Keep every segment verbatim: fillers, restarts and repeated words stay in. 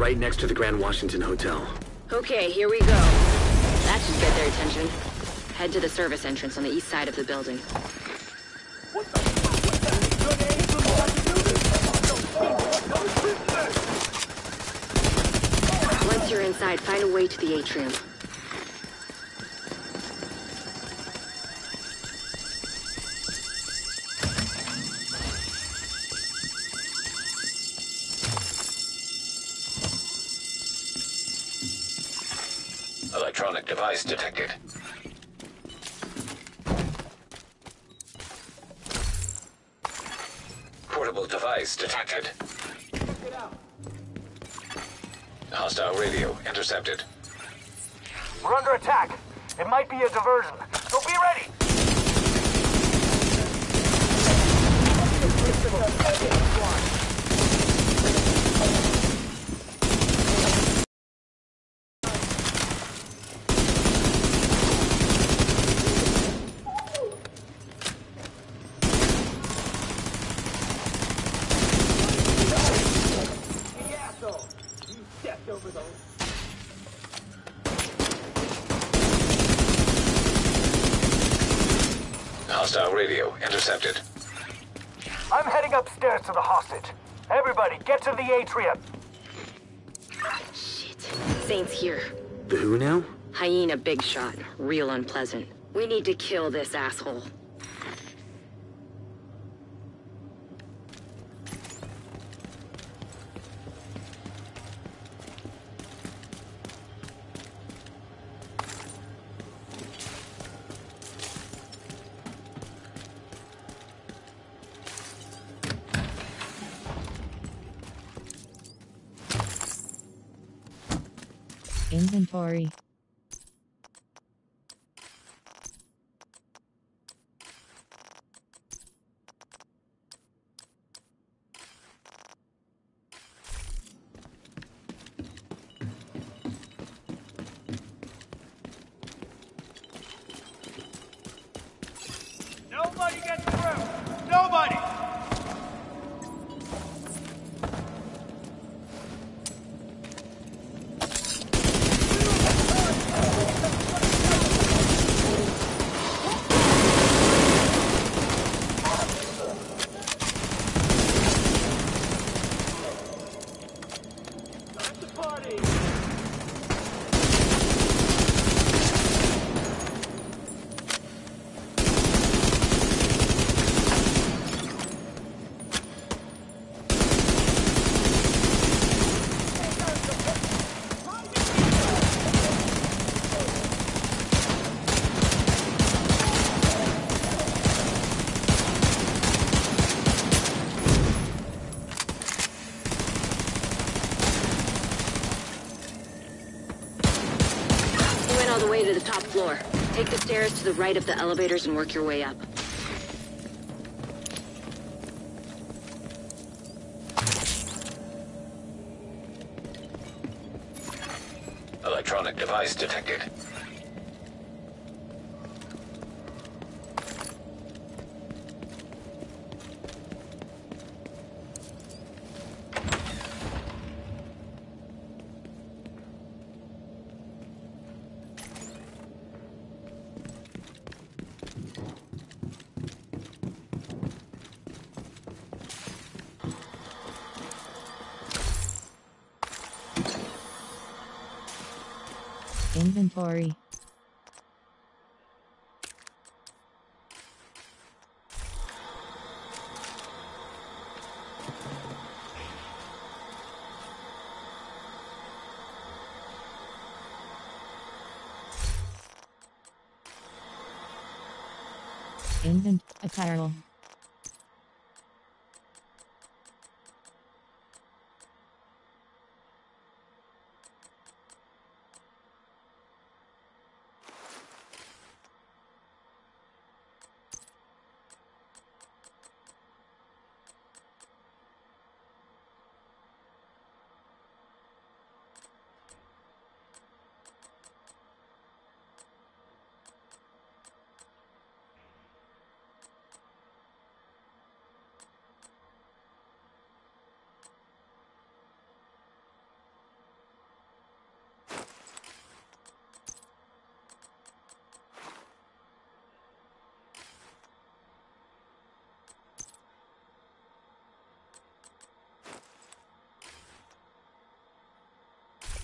right next to the Grand Washington Hotel. Okay, here we go. That should get their attention. Head to the service entrance on the east side of the building. Once you're inside, find a way to the atrium. Electronic device detected. Portable device detected. Hostile radio intercepted. We're under attack. It might be a diversion, so be ready! Hostile radio intercepted. I'm heading upstairs to the hostage. Everybody, get to the atrium. Shit. Saint's here. The who now? Hyena big shot. Real unpleasant. We need to kill this asshole. Inventory. Nobody gets through! Nobody! All the way to the top floor. Take the stairs to the right of the elevators and work your way up. Electronic device detected. Inventory. Invent apparel.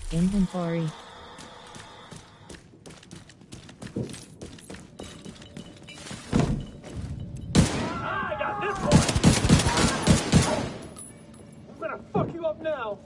Inventory. Ah, I got this one! I'm gonna fuck you up now!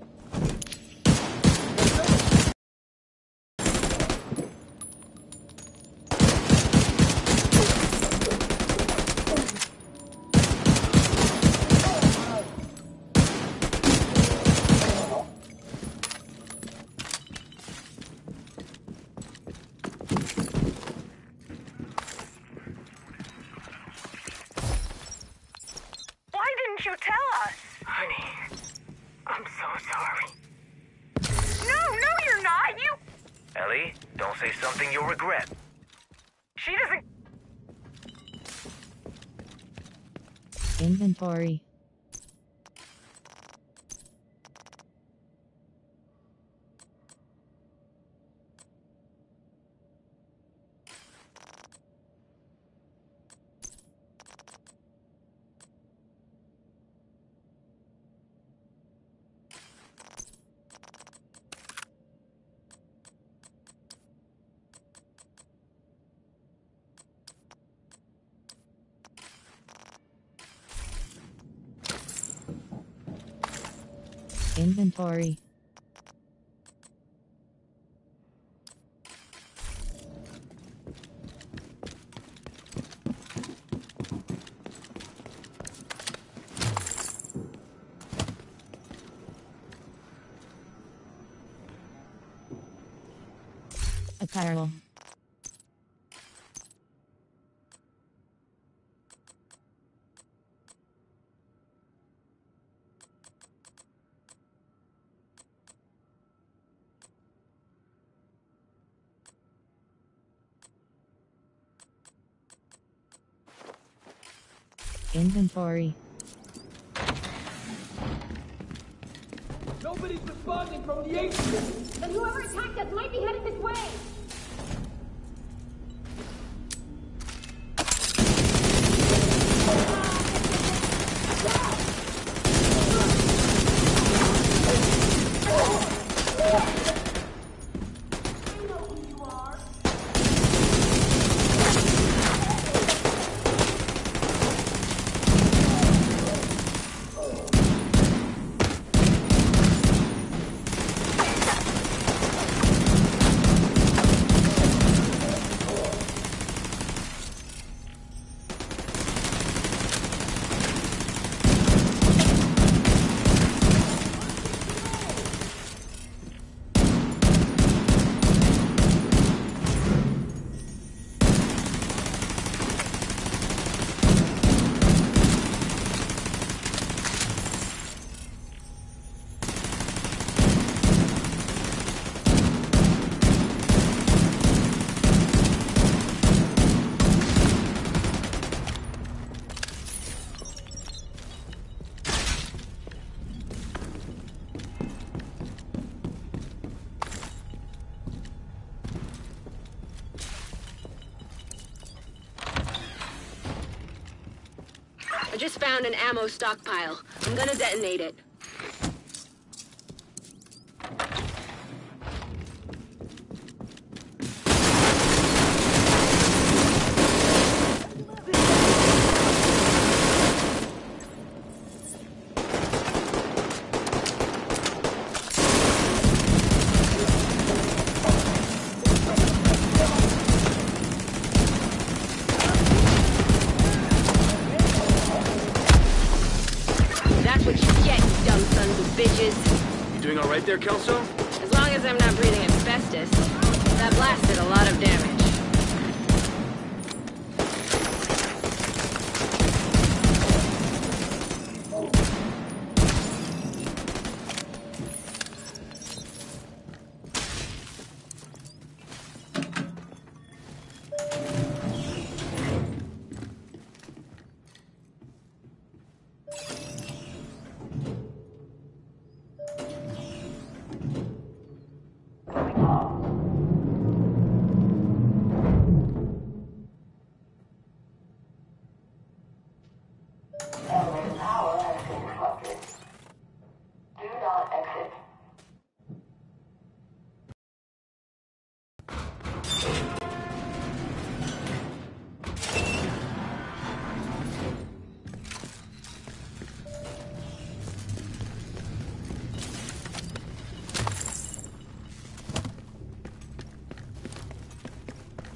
Why didn't you tell us? Honey, I'm so sorry. No, no, you're not. You. Ellie, don't say something you'll regret. She doesn't. Inventory. Inventory. Apparel. Inventory. Nobody's responding from the atrium! Then whoever attacked us might be headed this way. I just found an ammo stockpile. I'm gonna detonate it. That's what you get, you dumb sons of bitches. You doing all right there, Kelso? As long as I'm not breathing asbestos. That blast did a lot of damage.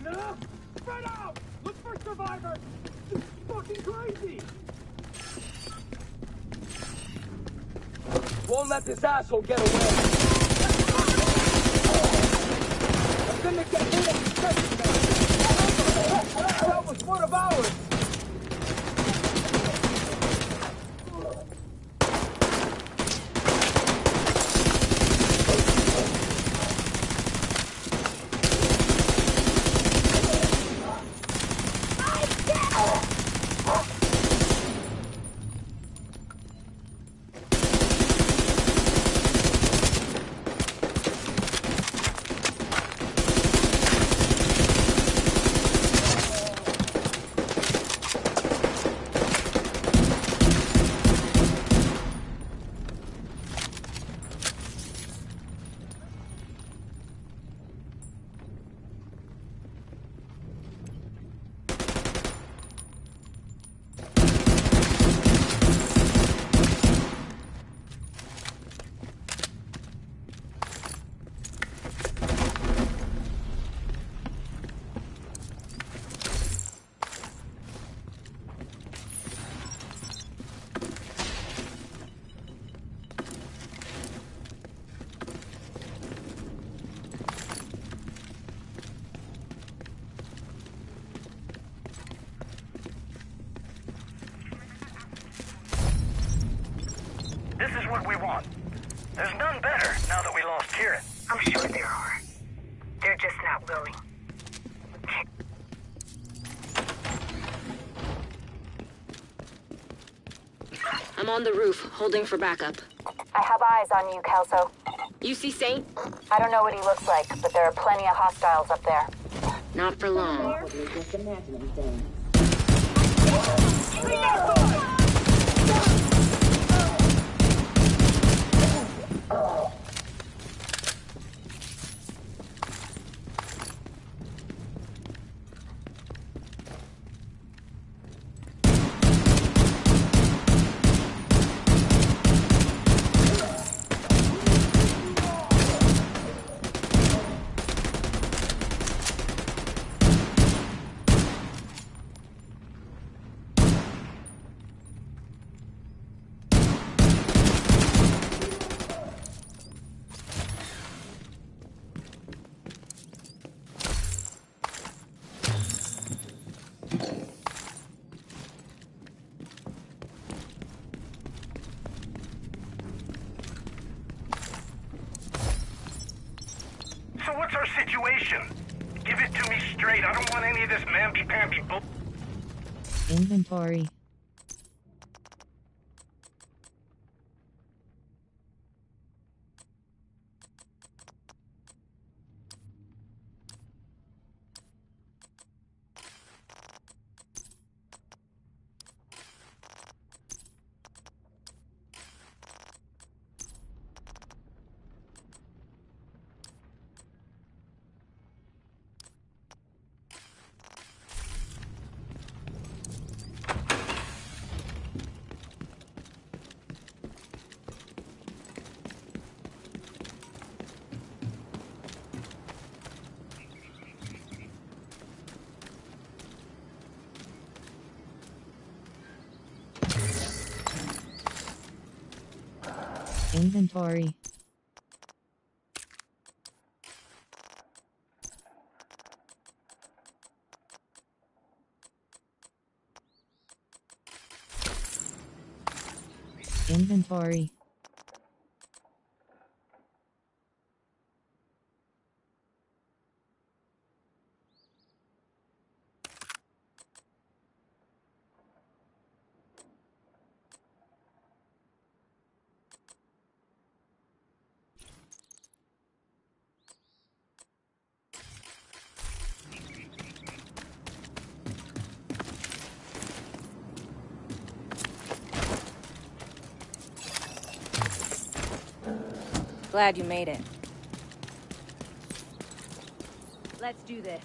No! Spread out! Look for survivors! This is fucking crazy! Won't let this asshole get away! I'm gonna get rid of this second man! That was one of ours! This is what we want. There's none better now that we lost Kieran. I'm sure there are. They're just not willing. I'm on the roof, holding for backup. I have eyes on you, Kelso. You see Saint? I don't know what he looks like, but there are plenty of hostiles up there. Not for long. Probably just imagining things. So what's our situation? Give it to me straight. I don't want any of this mamby-pamby bull... Inventory. Inventory. Inventory. Glad you made it. Let's do this.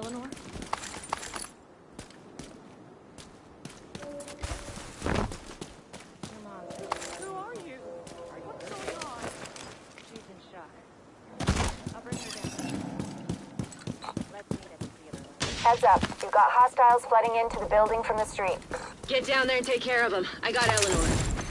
Eleanor? Your mom. Who are you? What's going on? She's in shock. I'll bring her down. Let's meet at the theater. Heads up. You've got hostiles flooding into the building from the street. Get down there and take care of them. I got Eleanor.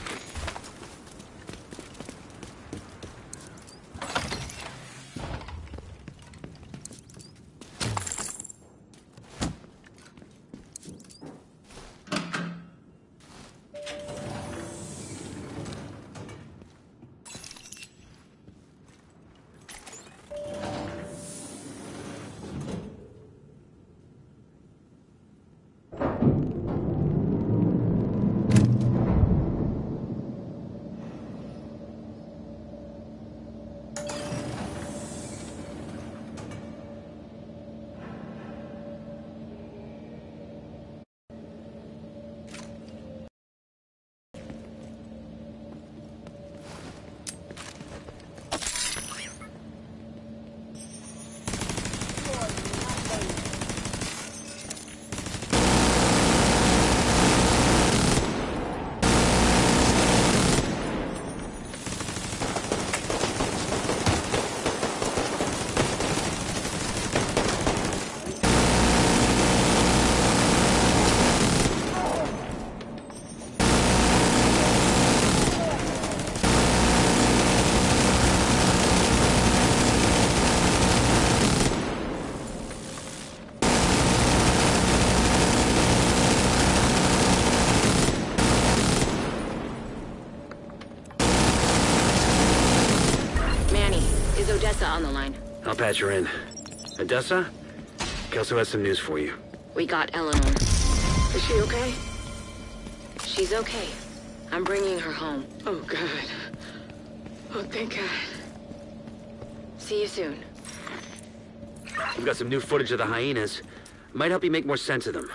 Odessa on the line. I'll patch her in. Odessa? Kelso has some news for you. We got Eleanor. Is she okay? She's okay. I'm bringing her home. Oh, God. Oh, thank God. See you soon. We've got some new footage of the hyenas. Might help you make more sense of them.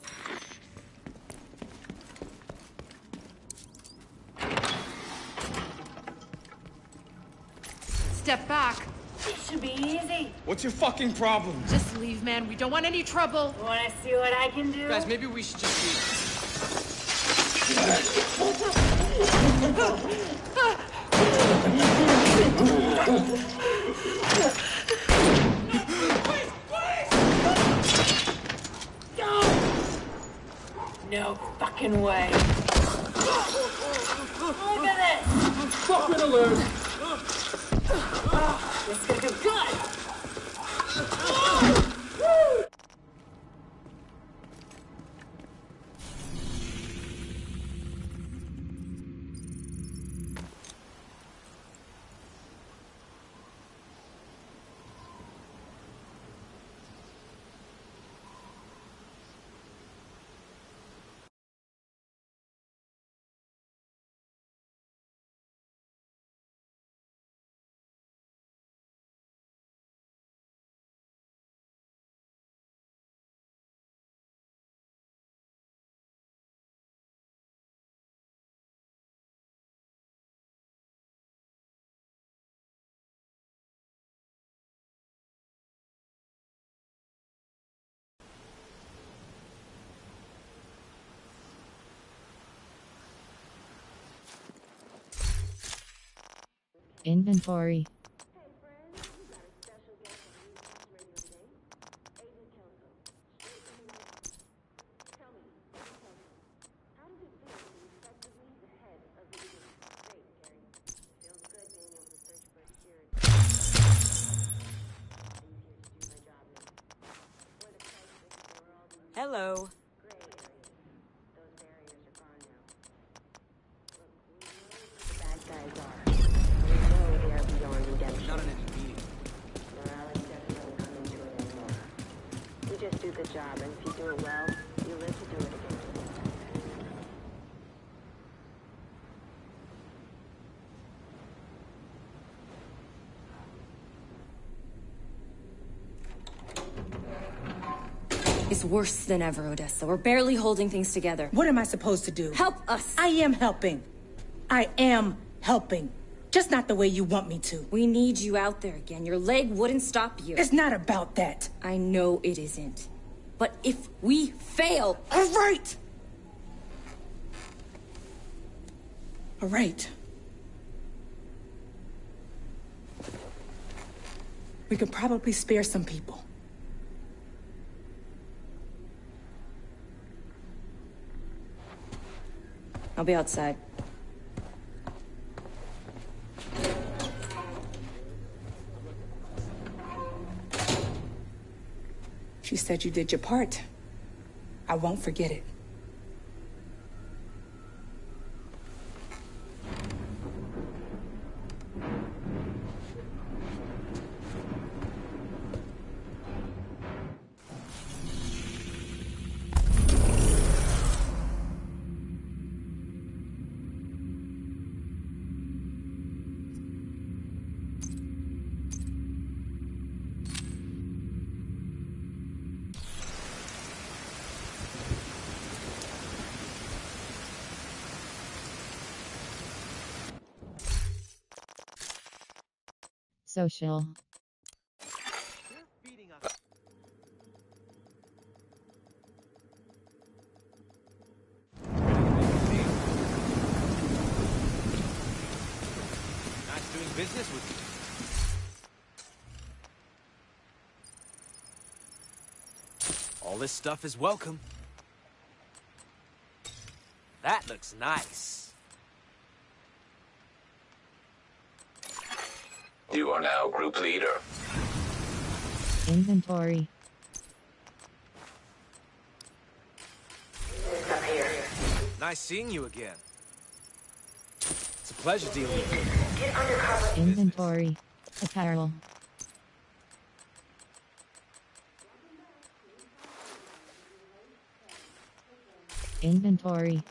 Step back. It should be easy. What's your fucking problem? Just leave, man. We don't want any trouble. Wanna see what I can do? Guys, maybe we should just leave. No fucking way. Look at this. Fucking alert. This is gonna do good. Inventory. Hello. Job, and if you do it well, you live to do it again. It's worse than ever, Odessa. We're barely holding things together. What am I supposed to do? Help us! I am helping. I am helping. Just not the way you want me to. We need you out there again. Your leg wouldn't stop you. It's not about that. I know it isn't. But if we fail... All right! All right. We could probably spare some people. I'll be outside. She said you did your part. I won't forget it. Social. Nice doing business with you. All this stuff is welcome. That looks nice. You are now group leader. Inventory. Nice seeing you again. It's a pleasure dealing with you. Get undercover. Inventory. Apparel. Inventory.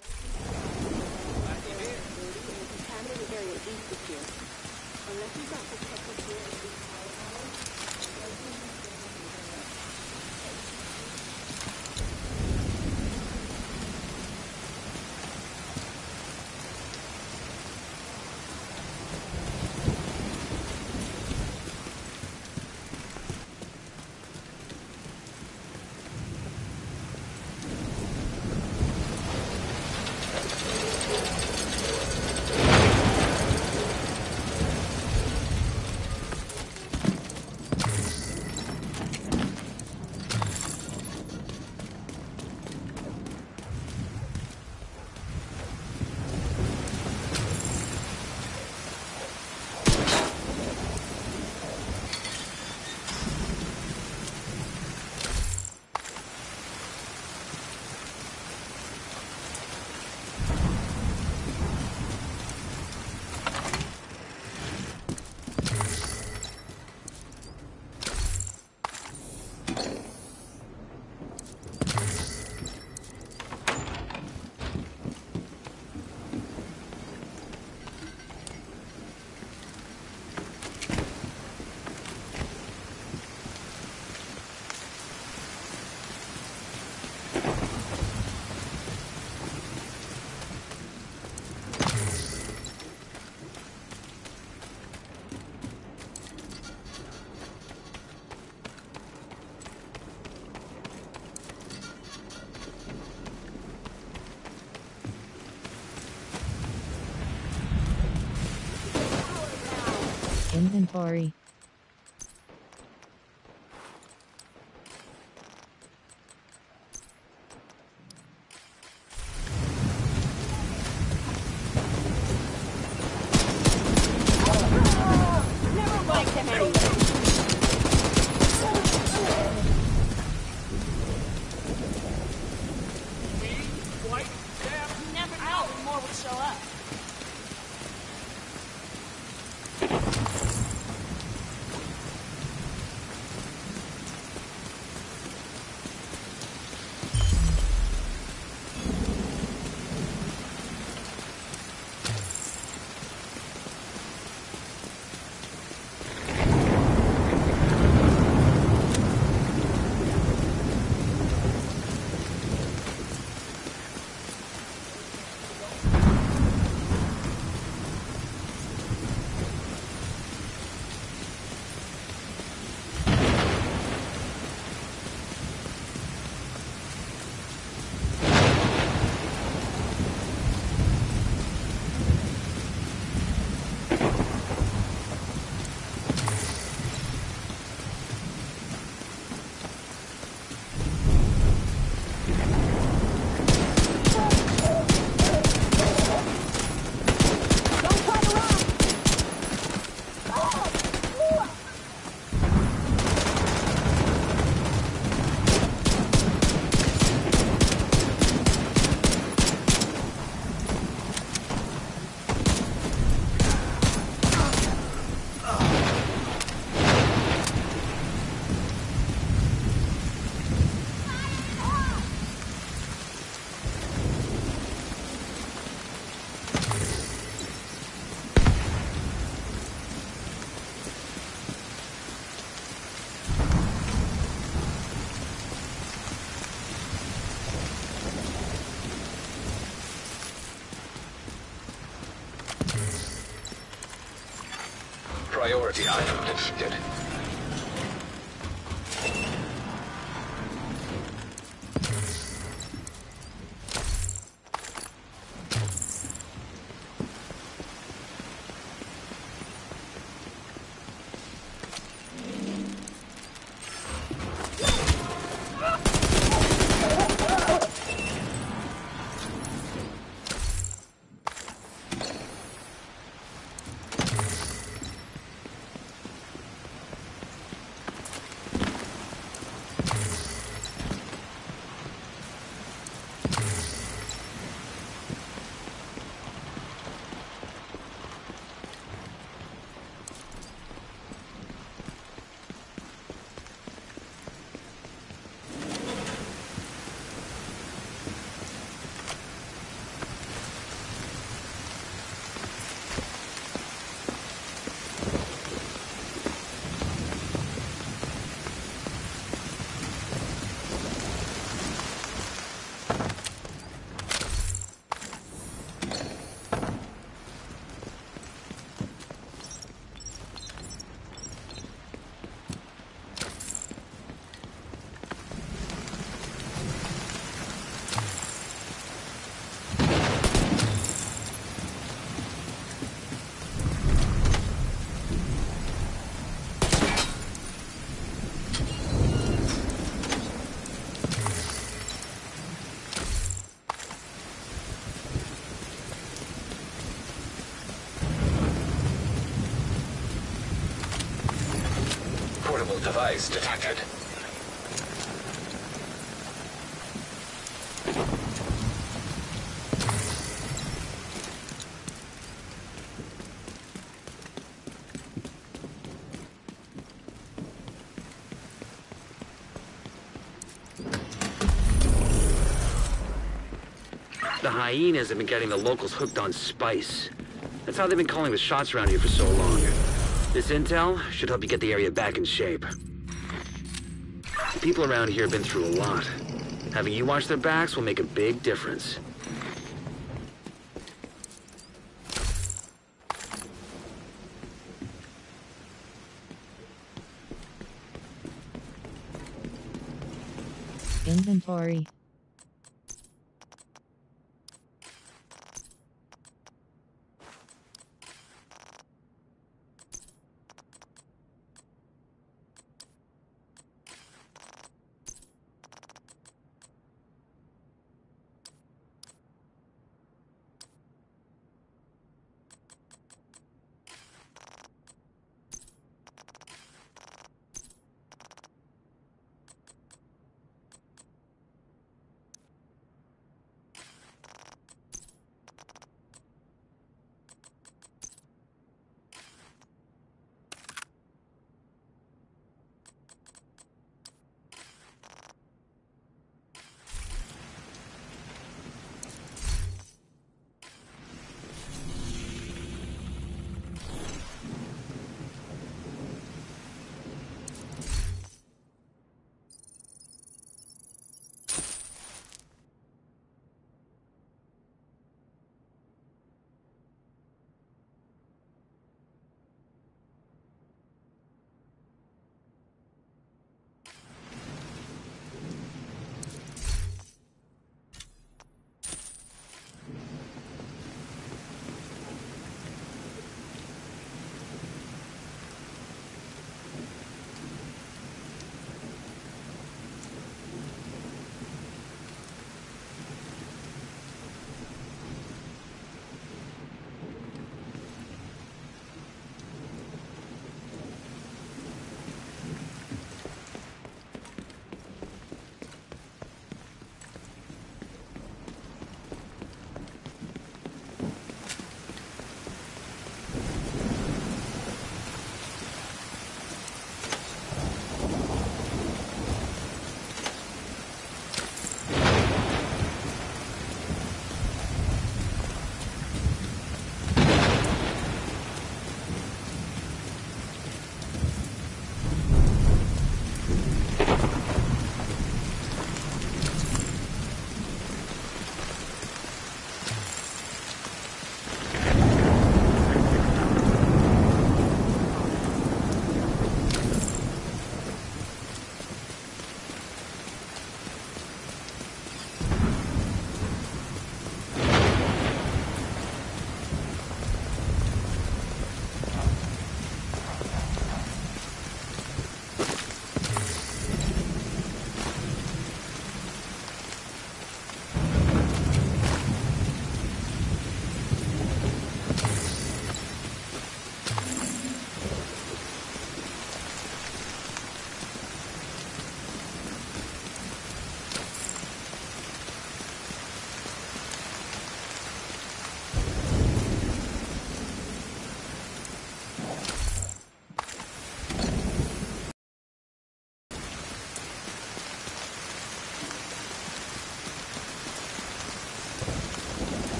Inventory. Never liked him anyway. You never know when more will show up. Priority item defeated. Portable device detected. The hyenas have been getting the locals hooked on spice. That's how they've been calling the shots around here for so long. This intel should help you get the area back in shape. People around here have been through a lot. Having you watch their backs will make a big difference. Inventory.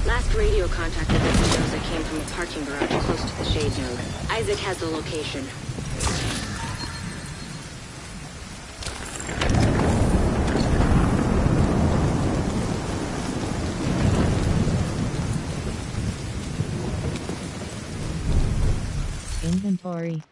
Last radio contact with Espinosa came from a parking garage close to the shade node. Isaac has the location. Inventory.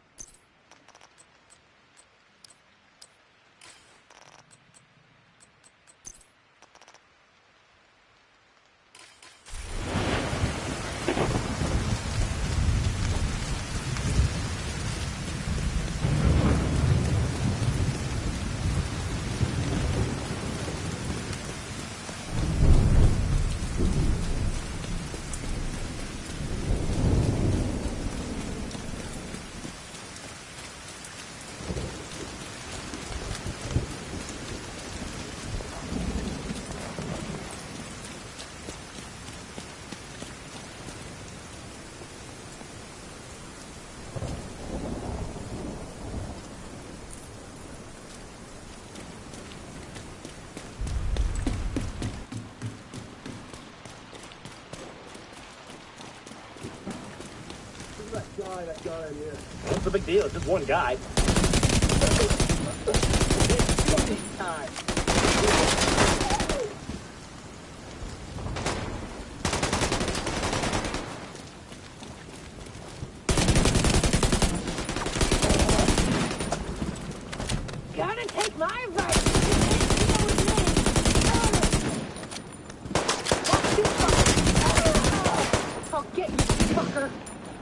Guy, that guy in here. What's the big deal? It's just one guy. Time. Gotta take my right. I'll get you, fucker.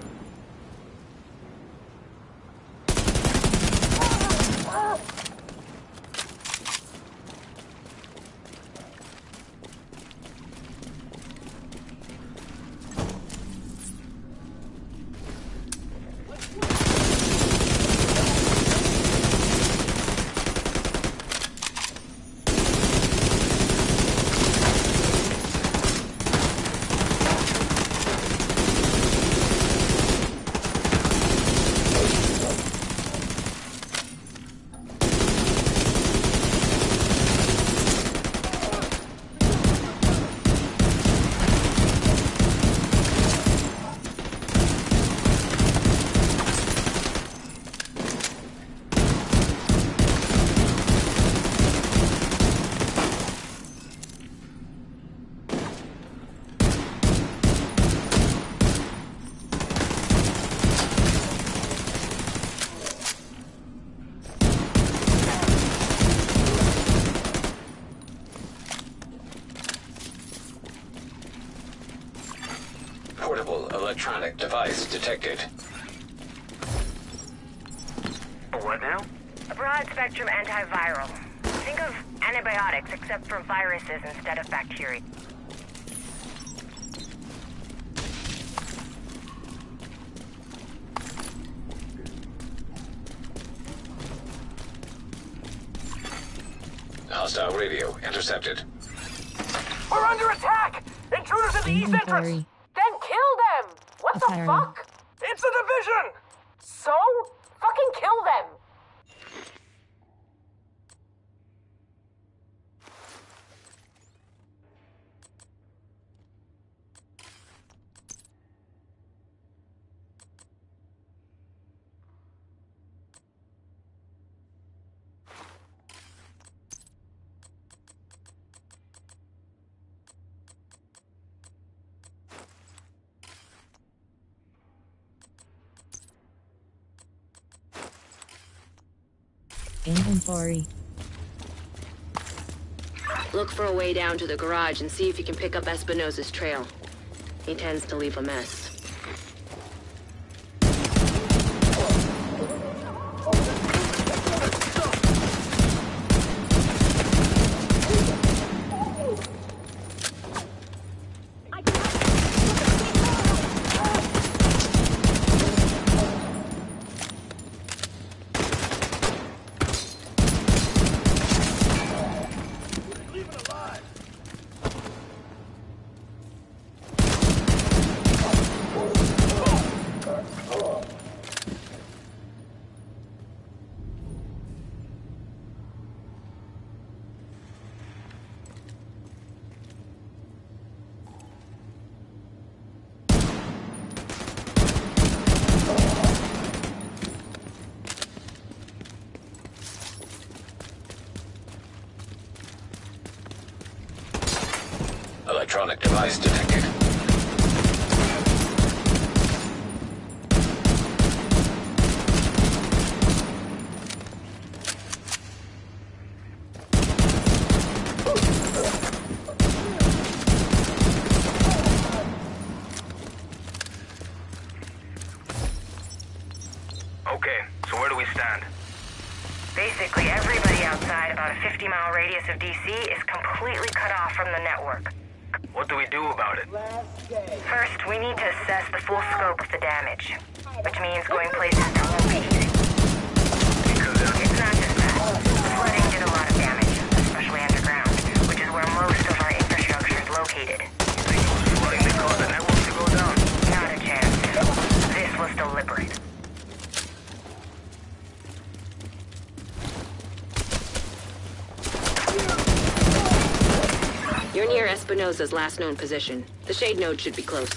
Portable electronic device detected. What now? A broad-spectrum antiviral. Think of antibiotics, except for viruses instead of bacteria. Hostile radio intercepted. We're under attack! Intruders in the east entrance! Inventory. Then kill them! What the Apparel. fuck? It's a division! So? Fucking kill them! Inventory. Look for a way down to the garage and see if you can pick up Espinosa's trail. He tends to leave a mess. device detected. Okay, so where do we stand? Basically, everybody outside about a fifty mile radius of D C is completely cut off from the network. What do we do about it? First, we need to assess the full scope of the damage, which means going places that won't be easy. It's not just that. The flooding did a lot of damage, especially underground, which is where most of our infrastructure is located. Flooding may cause the network to go down. Not a chance. This was deliberate. You're near Espinosa's last known position. The Shade node should be close.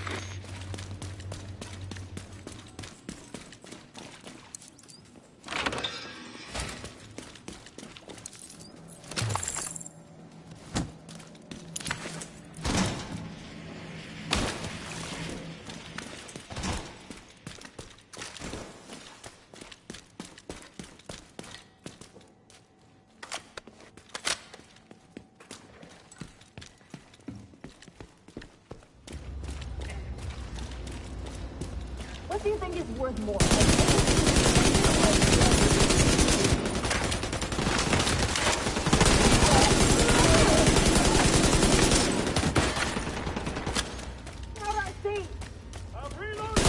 What do you think is worth more? What I see? I'm reloading.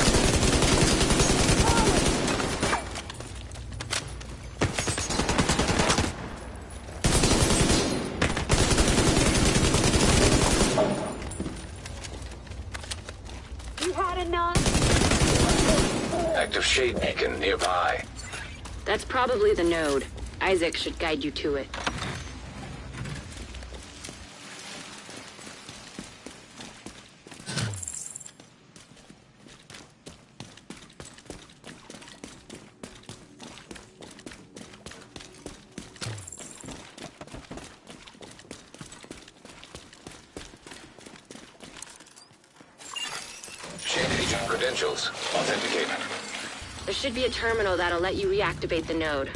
You had enough? Active shade beacon nearby. That's probably the node. Isaac should guide you to it. Shade agent credentials authenticated. There should be a terminal that'll let you reactivate the node.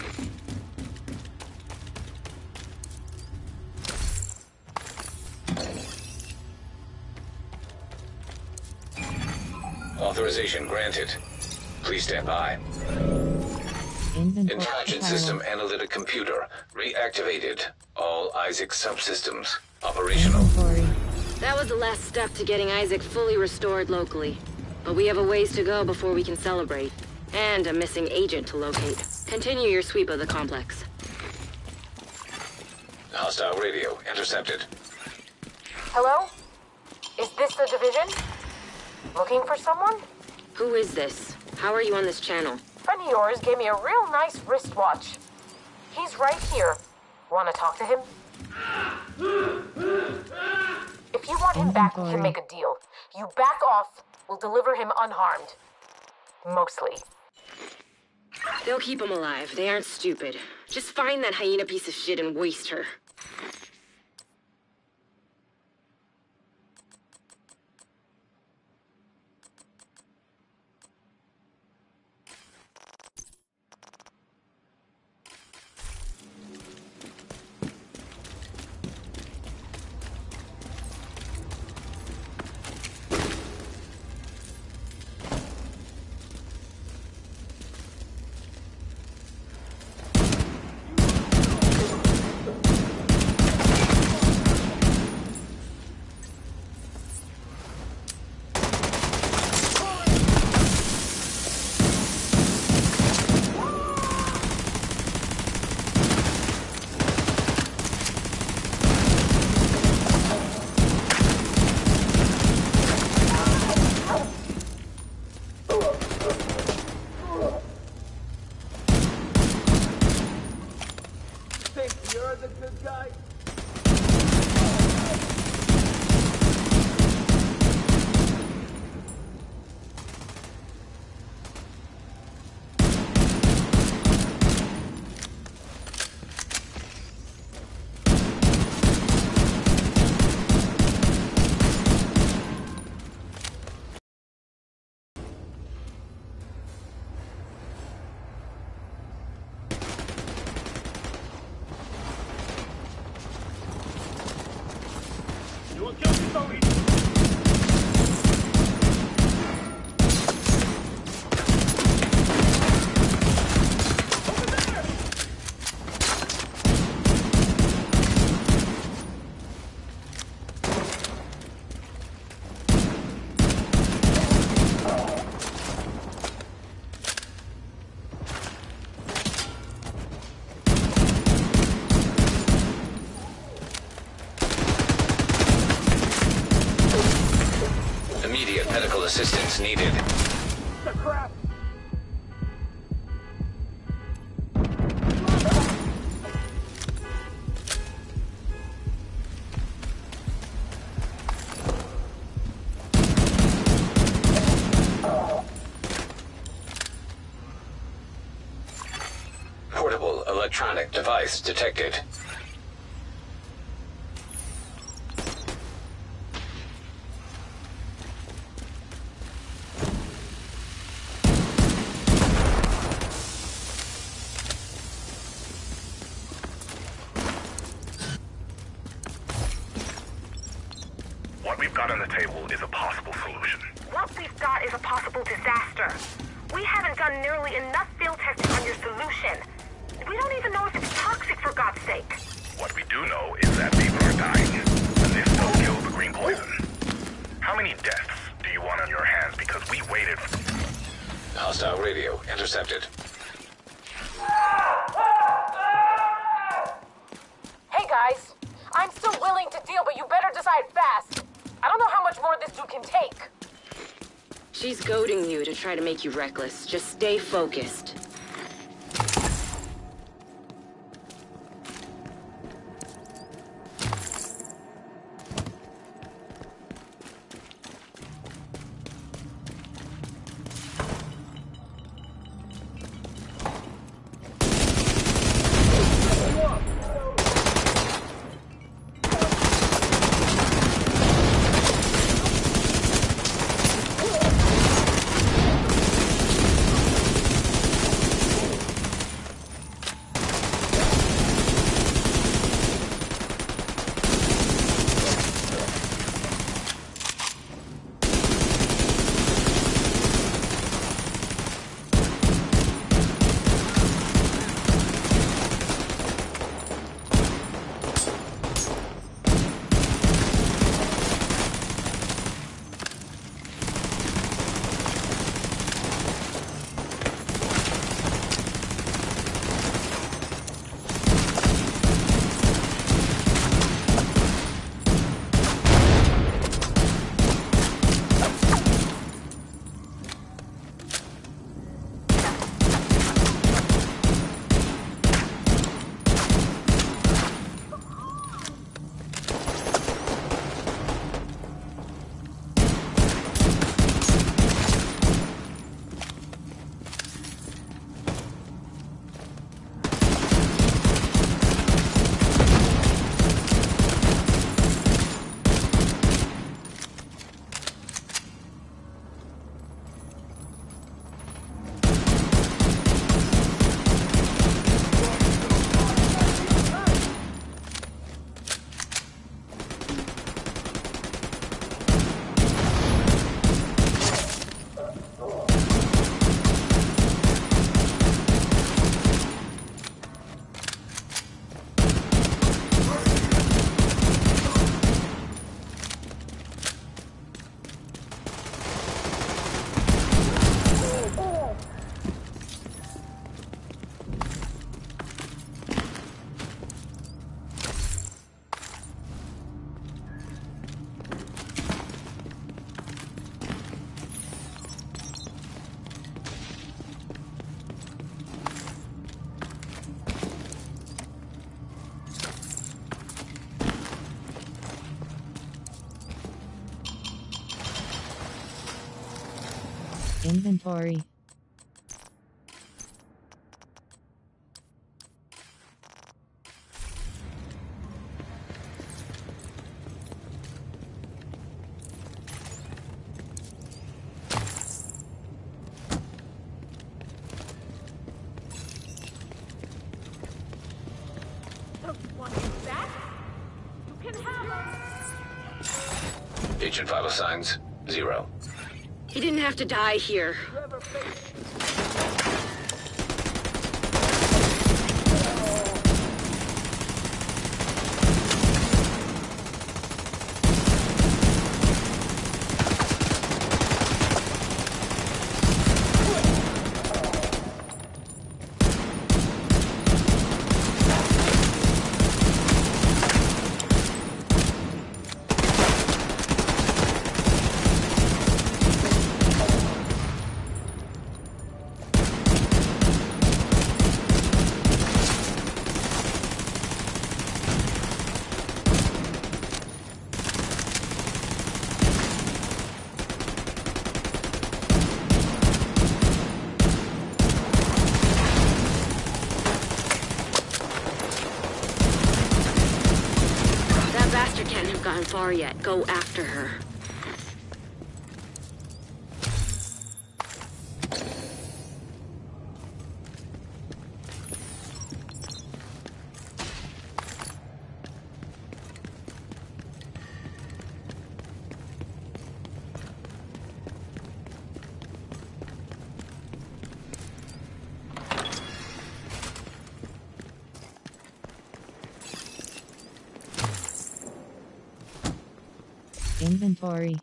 Authorization granted. Please stand by. Inventory Intelligent system analytic computer reactivated. All Isaac subsystems operational. Inventory. That was the last step to getting Isaac fully restored locally. But we have a ways to go before we can celebrate. And a missing agent to locate. Continue your sweep of the complex. Hostile radio intercepted. Hello? Is this the division? Looking for someone? Who is this? How are you on this channel? Friend of yours gave me a real nice wristwatch. He's right here. Want to talk to him? If you want him back, we can make a deal. You back off, we'll deliver him unharmed. Mostly. They'll keep him alive. They aren't stupid. Just find that hyena piece of shit and waste her. Medical assistance needed. The crap! Portable electronic device detected. What we've got on the table is a possible solution. What we've got is a possible disaster. We haven't done nearly enough field testing on your solution. We don't even know if it's toxic, for God's sake. What we do know is that people are dying, and this still kills the green poison. How many deaths do you want on your hands because we waited for... Hostile radio intercepted. Hey guys, I'm still willing to deal, but you better decide fast. I don't know how much more this dude can take. She's goading you to try to make you reckless. Just stay focused. Inventory. Agent vital signs, zero. He didn't have to die here. far yet. Go after her. Inventory.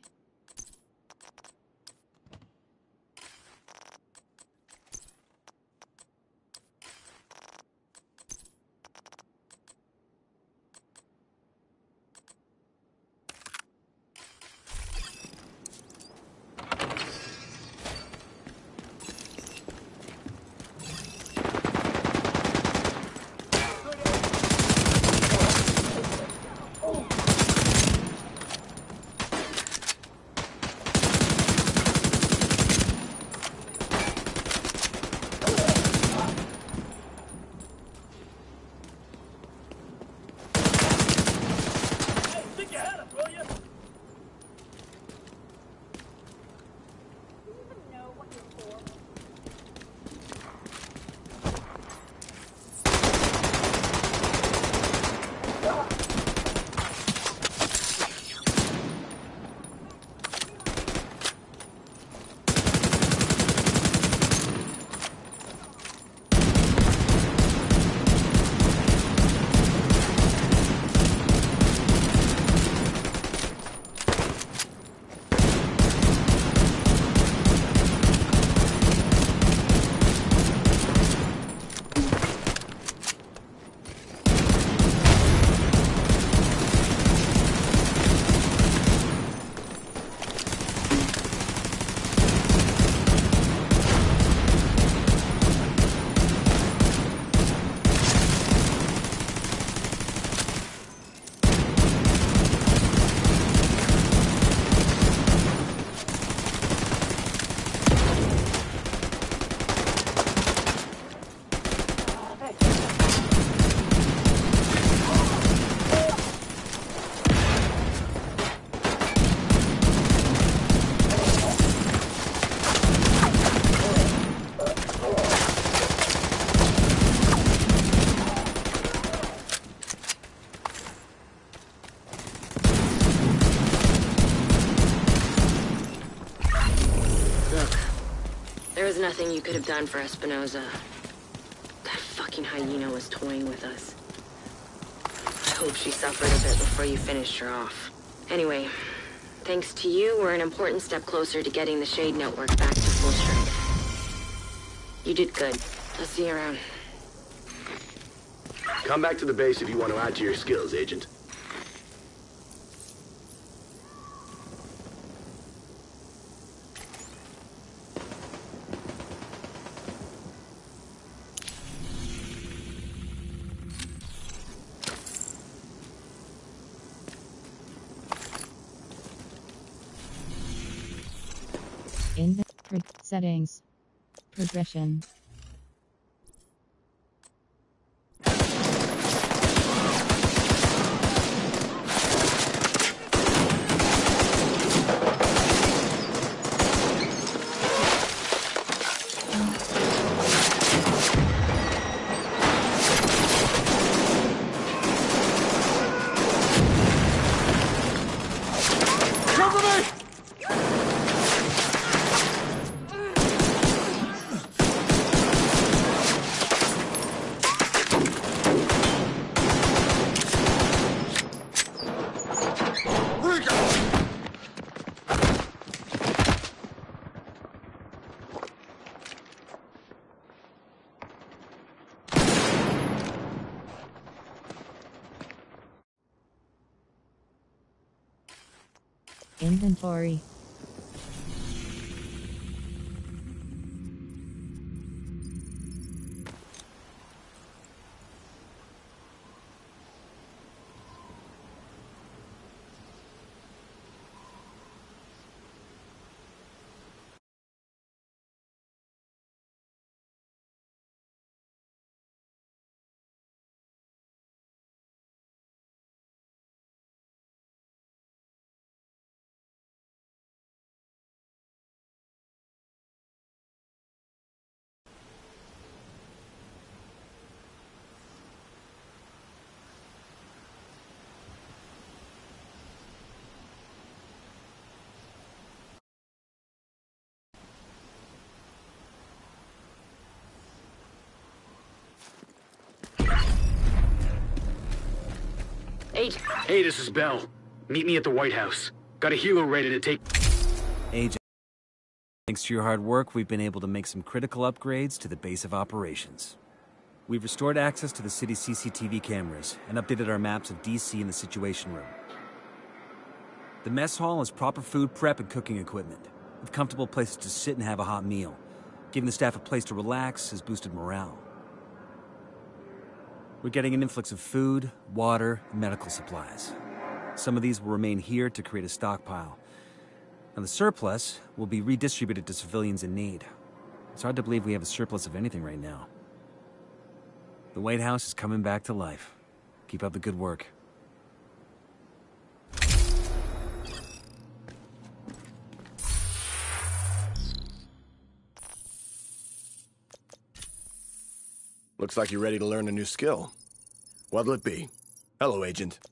There was nothing you could have done for Espinosa. That fucking hyena was toying with us. I hope she suffered a bit before you finished her off. Anyway, thanks to you, we're an important step closer to getting the Shade Network back to full strength. You did good. I'll see you around. Come back to the base if you want to add to your skills, Agent. Inventory settings. Progression. Cover me! Inventory. Agent. Hey, this is Bell. Meet me at the White House. Got a helo ready to take... Agent, thanks to your hard work, we've been able to make some critical upgrades to the base of operations. We've restored access to the city's C C T V cameras and updated our maps of D C and the Situation Room. The mess hall has proper food prep and cooking equipment, with comfortable places to sit and have a hot meal. Giving the staff a place to relax has boosted morale. We're getting an influx of food, water, and medical supplies. Some of these will remain here to create a stockpile. And the surplus will be redistributed to civilians in need. It's hard to believe we have a surplus of anything right now. The White House is coming back to life. Keep up the good work. Looks like you're ready to learn a new skill. What'll it be? Hello, Agent.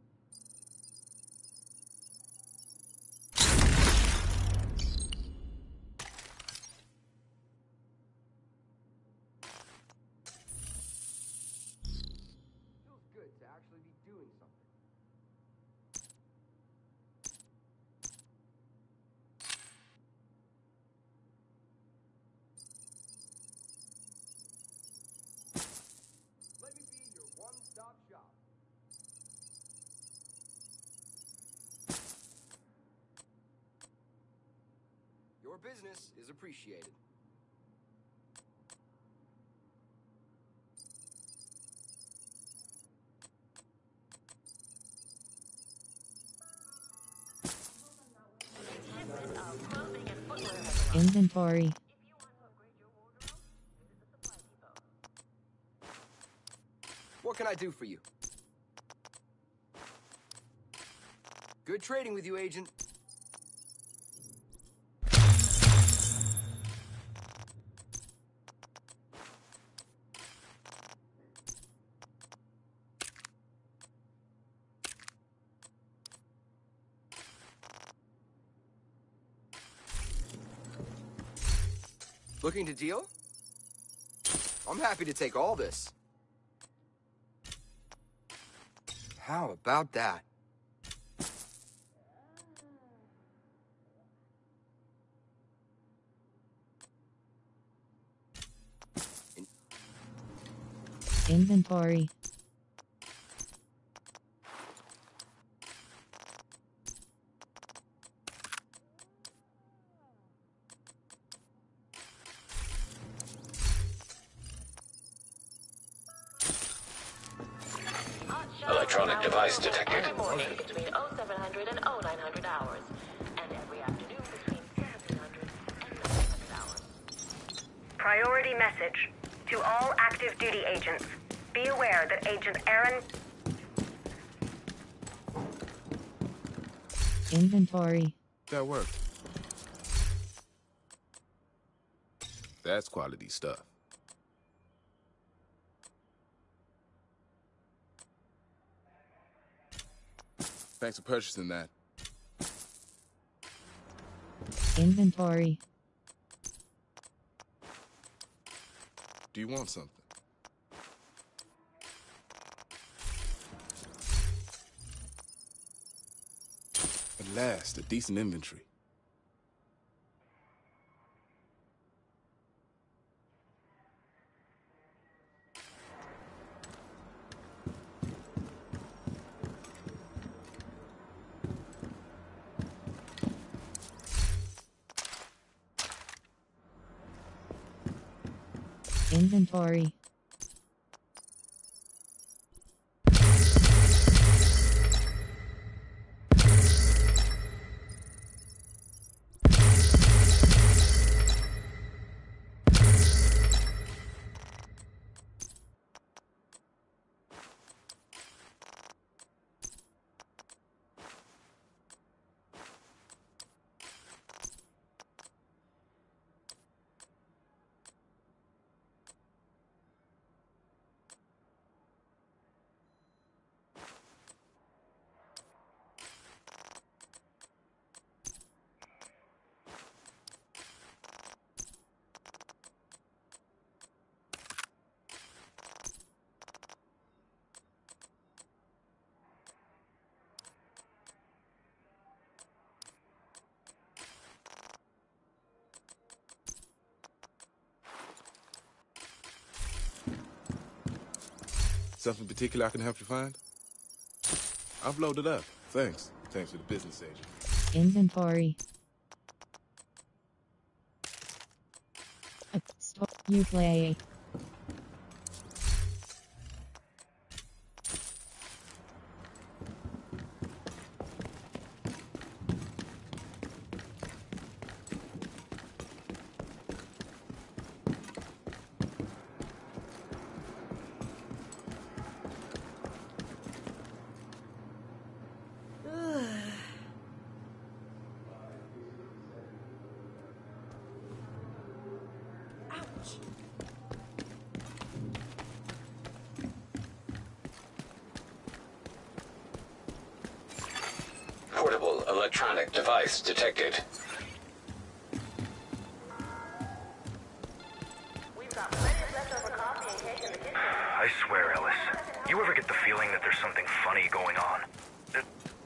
Your business is appreciated. Inventory. What can I do for you? Good trading with you, Agent. Looking to deal? I'm happy to take all this. How about that? In Inventory. Electronic device detected. Every morning between oh seven hundred and oh nine hundred hours, and every afternoon between seventeen hundred and nine hundred hours. Priority message to all active duty agents. Be aware that Agent Aaron... Inventory. That worked. That's quality stuff. Thanks for purchasing that. Inventory. Do you want something? At last, a decent inventory. Inventory. Something particular I can help you find? I've loaded up. Thanks. Thanks for the business agent. Inventory. Store you play. Portable electronic device detected. I swear, Ellis, you ever get the feeling that there's something funny going on? That...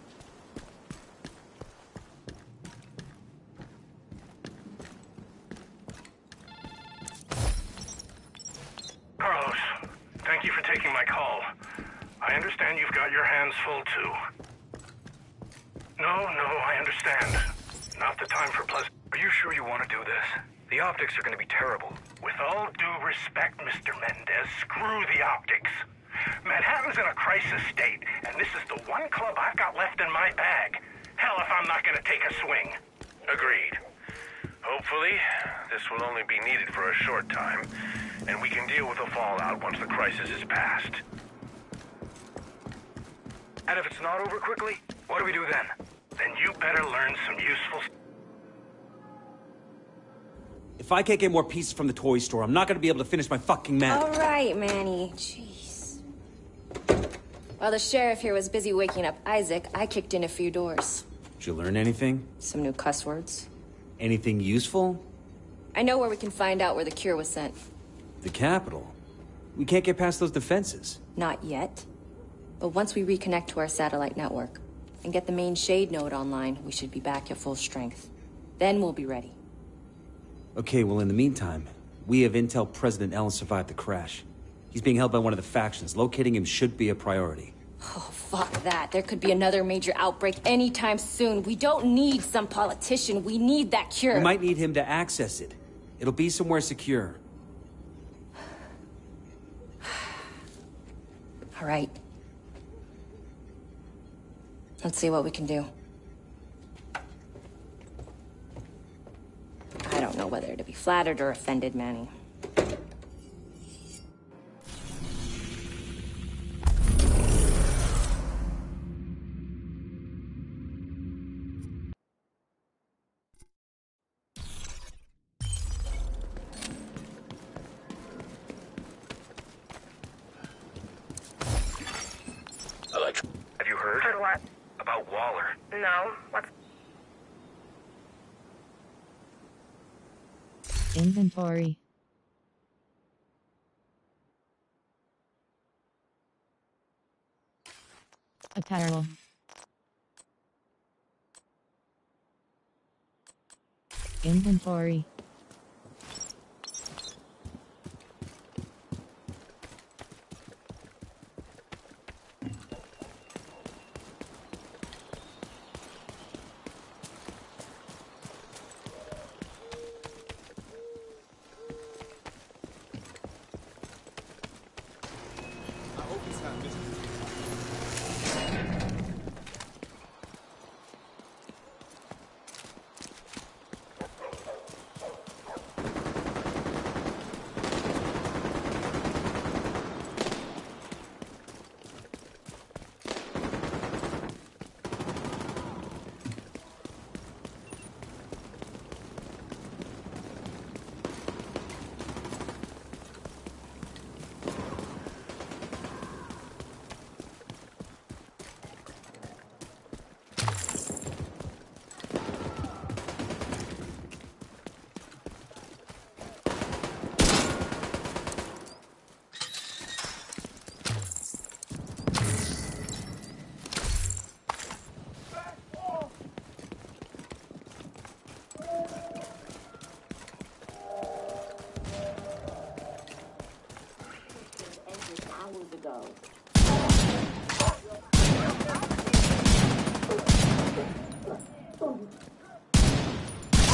Carlos, thank you for taking my call. I understand you've got your hands full, too. No, no, I understand. Not the time for pleasant... Are you sure you want to do this? The optics are going to be terrible. With all due respect, Mister Mendez, screw the optics. Manhattan's in a crisis state, and this is the one club I've got left in my bag. Hell if I'm not going to take a swing. Agreed. Hopefully, this will only be needed for a short time, and we can deal with the fallout once the crisis is past. And if it's not over quickly, what do we do then? Then you better learn some useful... If I can't get more pieces from the toy store, I'm not gonna be able to finish my fucking map. All right, Manny. Jeez. While the sheriff here was busy waking up Isaac, I kicked in a few doors. Did you learn anything? Some new cuss words. Anything useful? I know where we can find out where the cure was sent. The capital. We can't get past those defenses. Not yet. But once we reconnect to our satellite network and get the main Shade node online, we should be back at full strength. Then we'll be ready. Okay, well in the meantime, we have intel President Ellis survived the crash. He's being held by one of the factions. Locating him should be a priority. Oh, fuck that. There could be another major outbreak anytime soon. We don't need some politician. We need that cure. We might need him to access it. It'll be somewhere secure. All right. Let's see what we can do. I don't know whether to be flattered or offended, Manny. Electro. Have you heard? Heard what? About Waller. No. What's... Inventory. Apparel. Inventory.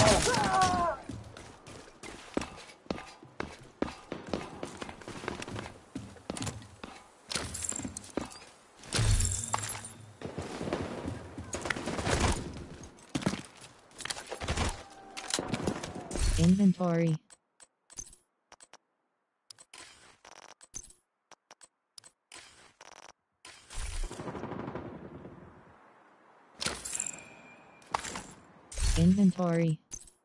Inventory. Inventory.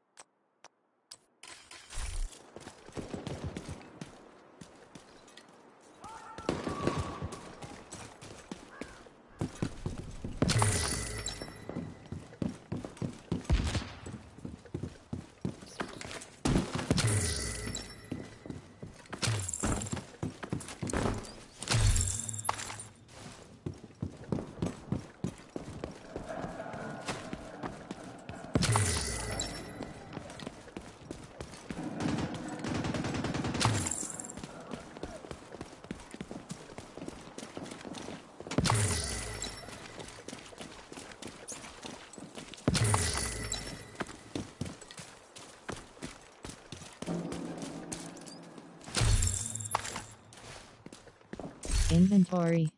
Inventory.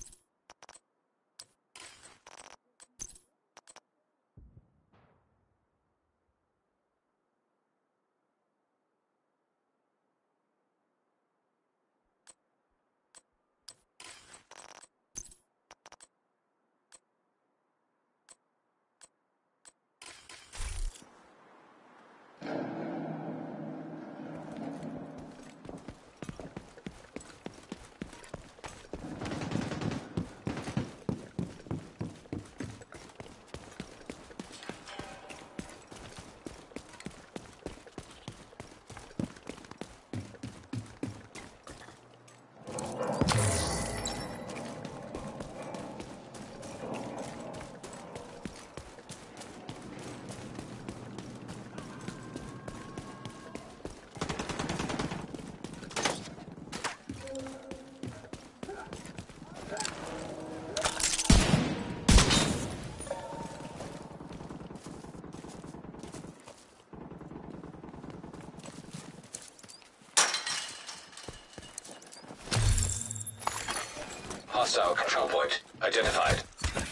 Hostile control point identified.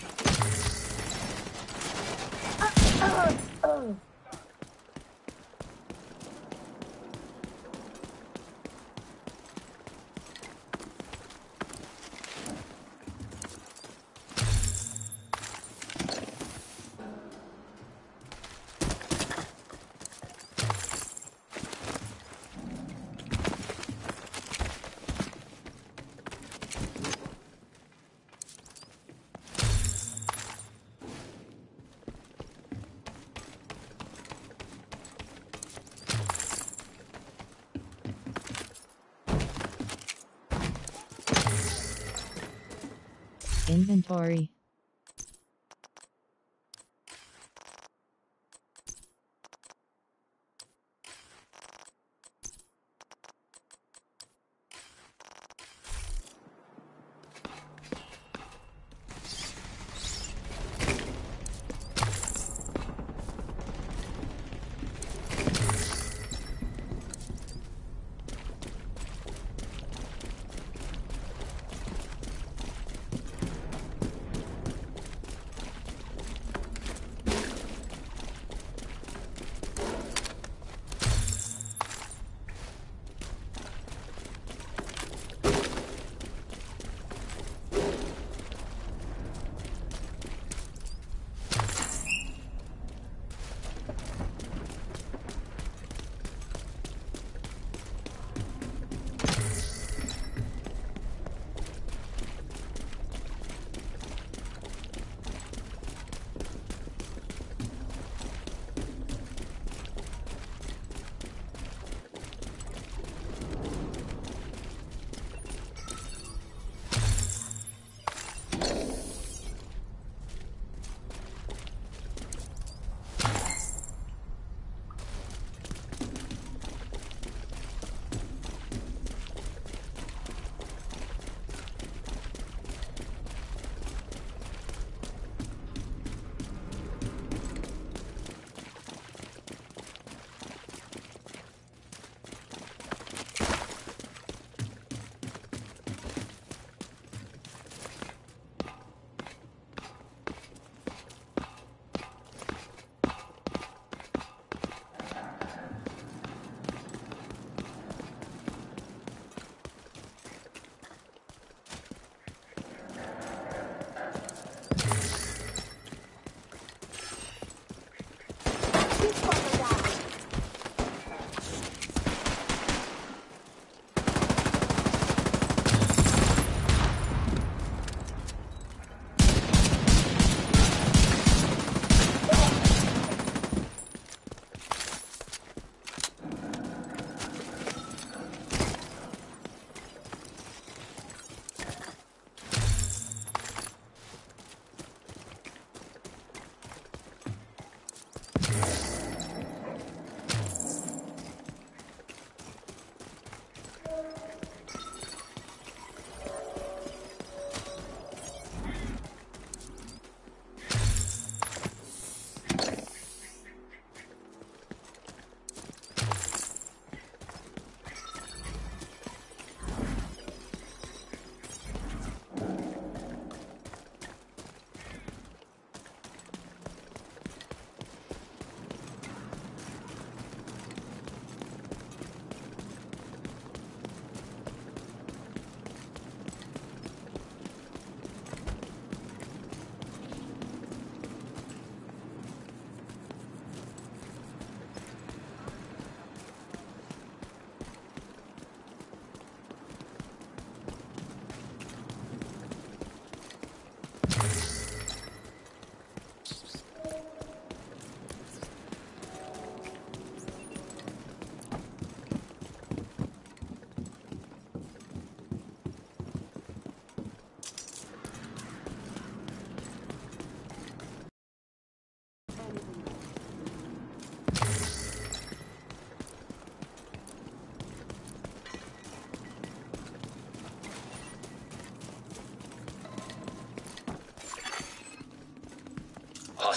Inventory.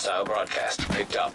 Hostile broadcast picked up.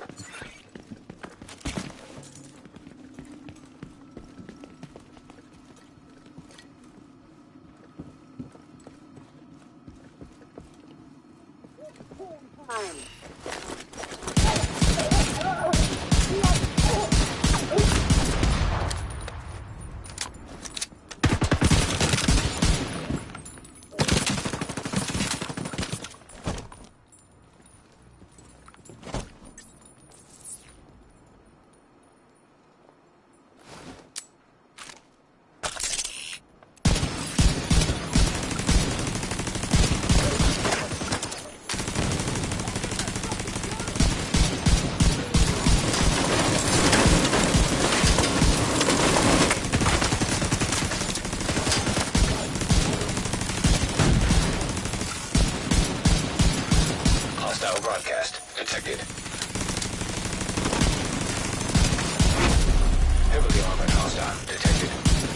Broadcast detected. Heavily armored hostile detected.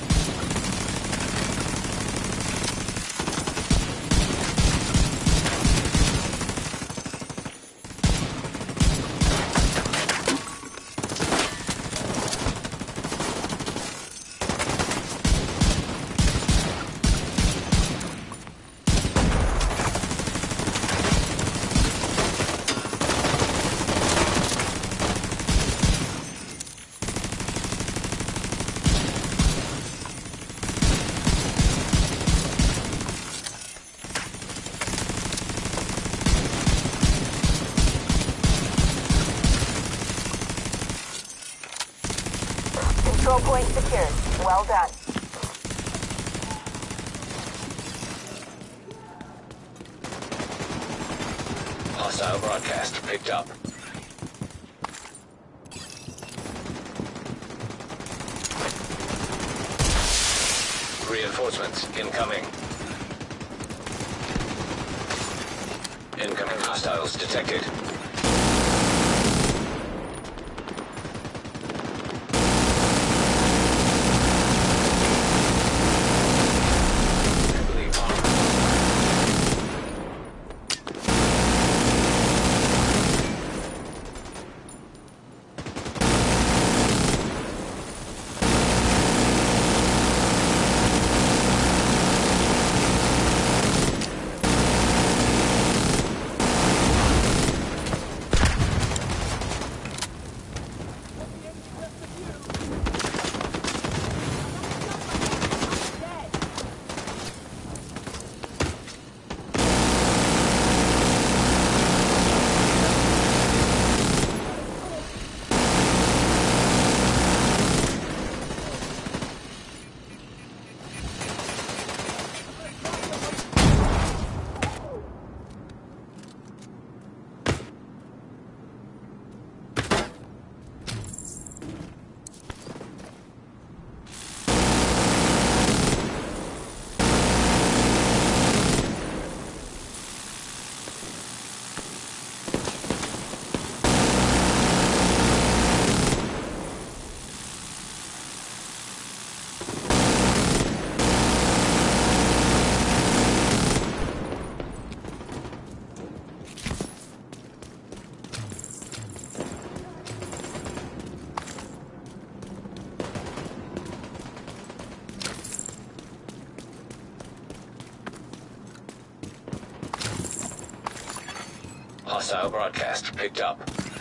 Control point secured. Well done. Hostile broadcast picked up. Reinforcements incoming. Incoming hostiles detected. Hostile broadcast picked up.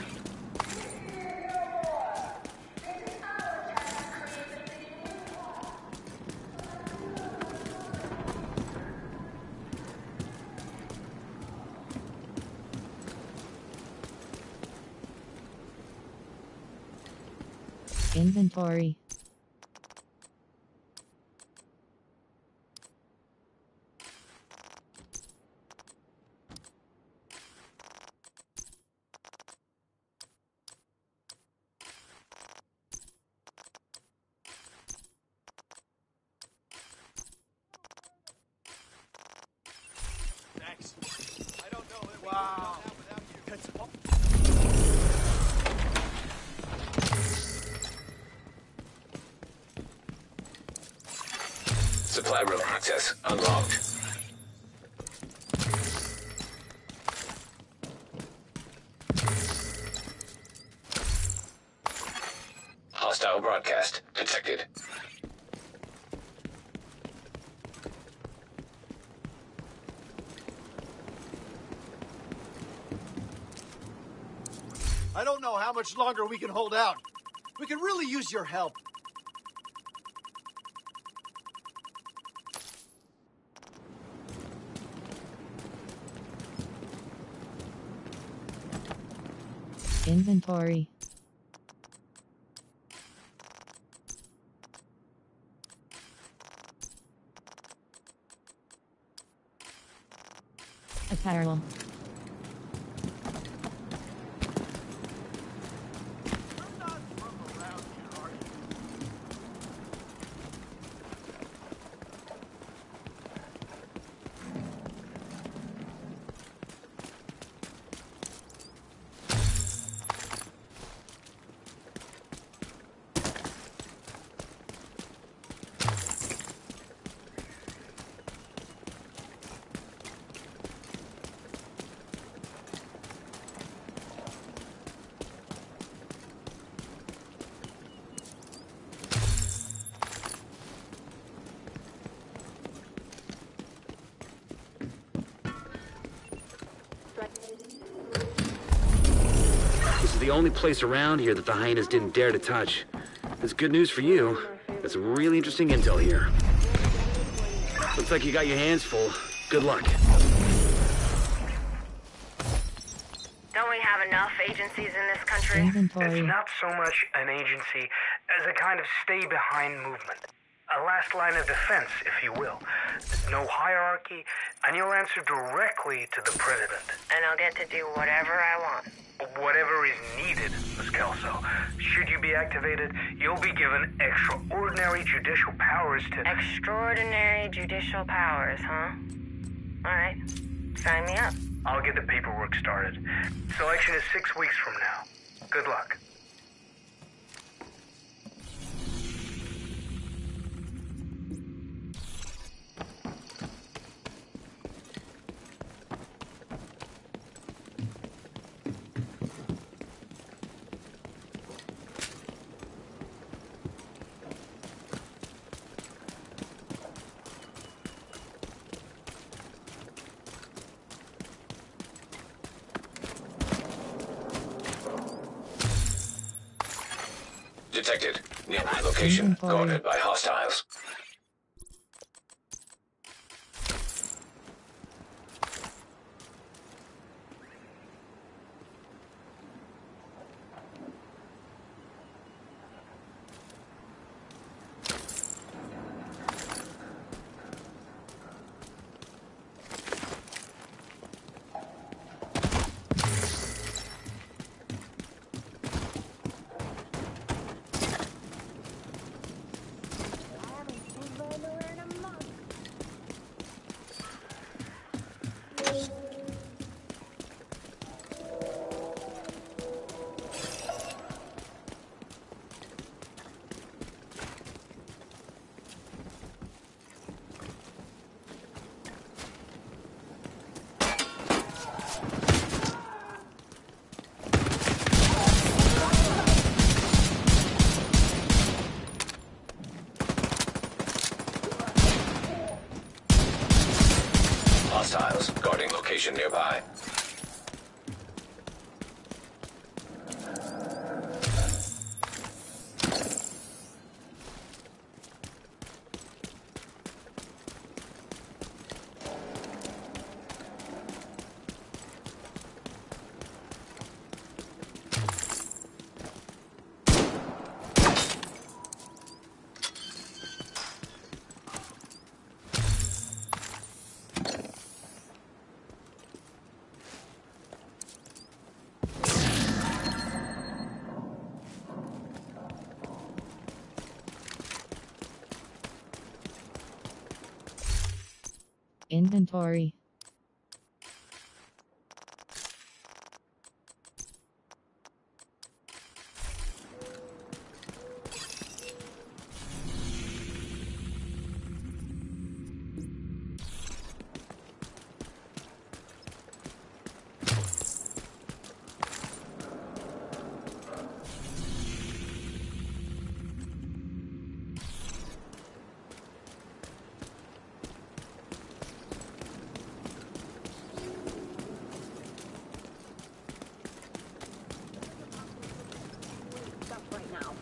Inventory. Thanks. I don't know that we wow. Can do that without you. Supply room access unlocked. Hostile broadcast detected. I don't know how much longer we can hold out. We can really use your help. Inventory. Apparel. This is the only place around here that the hyenas didn't dare to touch. That's good news for you. That's some really interesting intel here. Looks like you got your hands full. Good luck. Don't we have enough agencies in this country? It's not so much an agency as a kind of stay-behind movement. A last line of defense, if you will. No hierarchy, and you'll answer directly to the president. And I'll get to do whatever I want. Whatever is needed, Miss Kelso. Should you be activated, you'll be given extraordinary judicial powers to... Extraordinary judicial powers, huh? Alright. Sign me up. I'll get the paperwork started. Selection is six weeks from now. Good luck. Detected. Nearby location guarded by hostiles. Hostiles guarding location nearby. Inventory. now.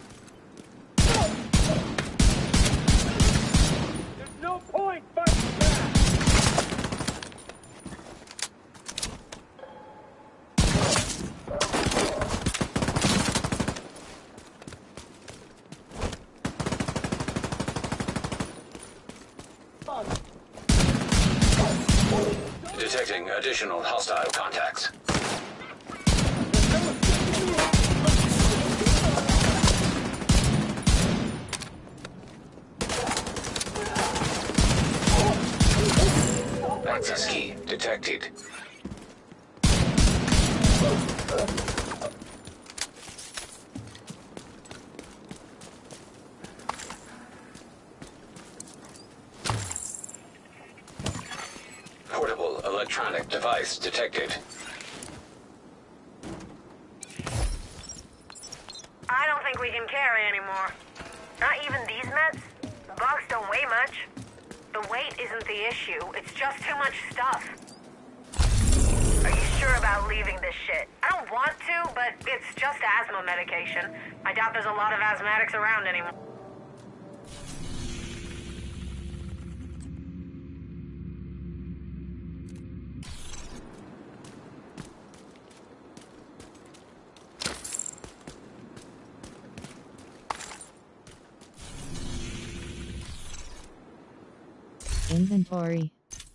There's no point fighting back. Detecting additional hostile contacts. Access key detected. Portable electronic device detected. I don't think we can carry anymore. Not even these meds? The box don't weigh much. The weight isn't the issue, it's just too much stuff. Are you sure about leaving this shit? I don't want to, but it's just asthma medication. I doubt there's a lot of asthmatics around anymore. Inventory.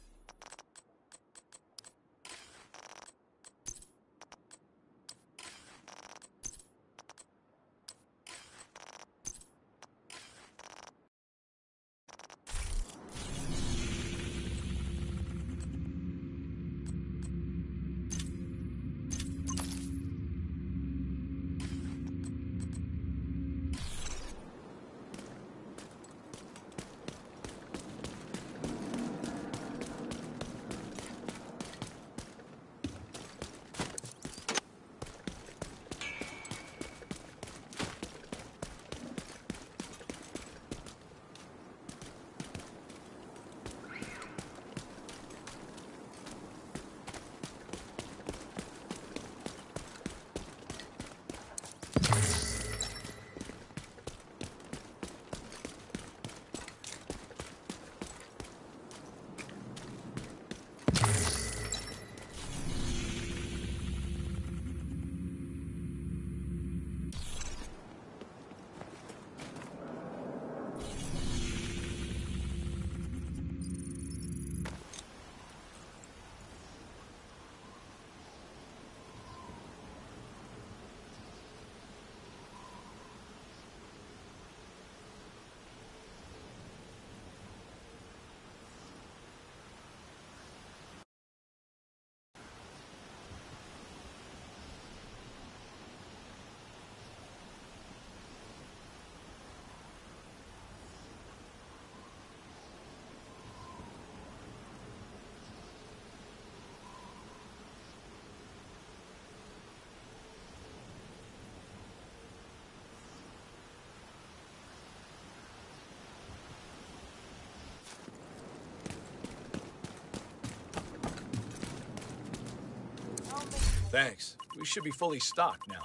Thanks. We should be fully stocked now.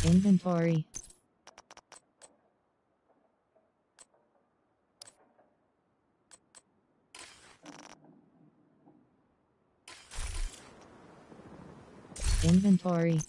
Inventory. Inventory.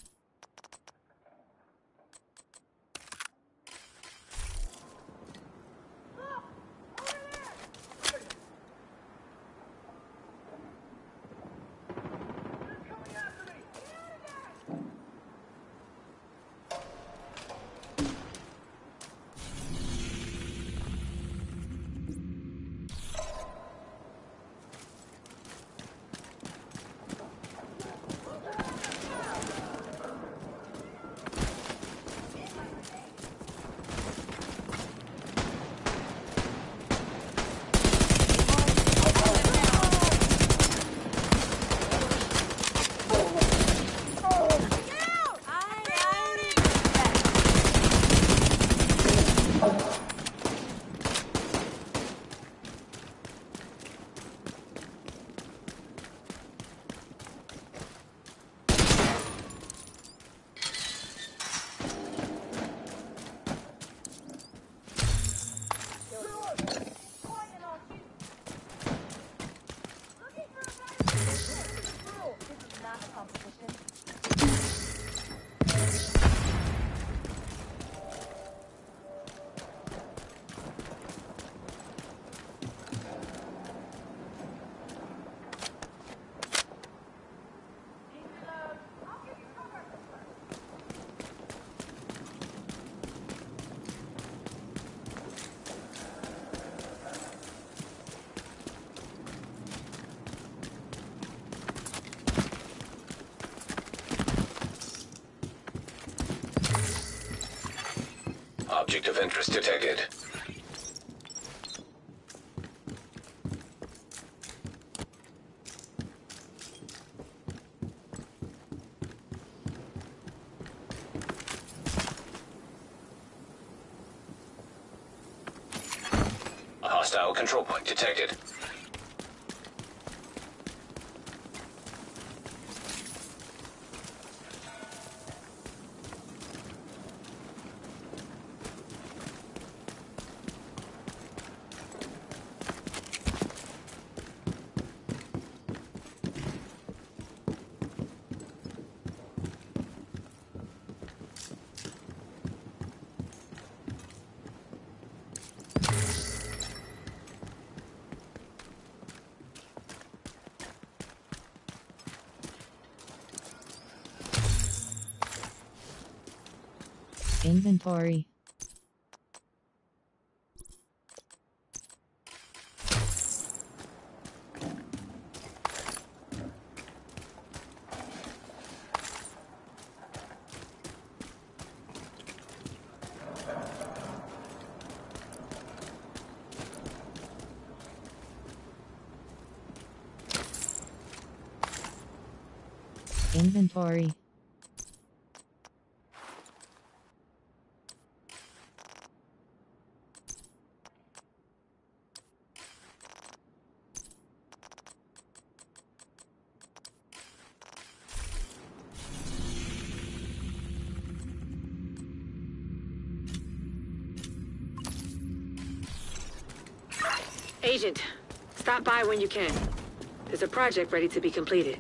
Object of interest detected. A hostile control point detected. Inventory. Inventory. Agent, stop by when you can. There's a project ready to be completed.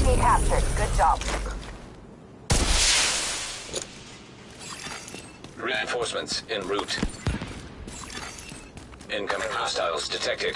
Enemy captured. Good job. Reinforcements en route. Incoming hostiles detected.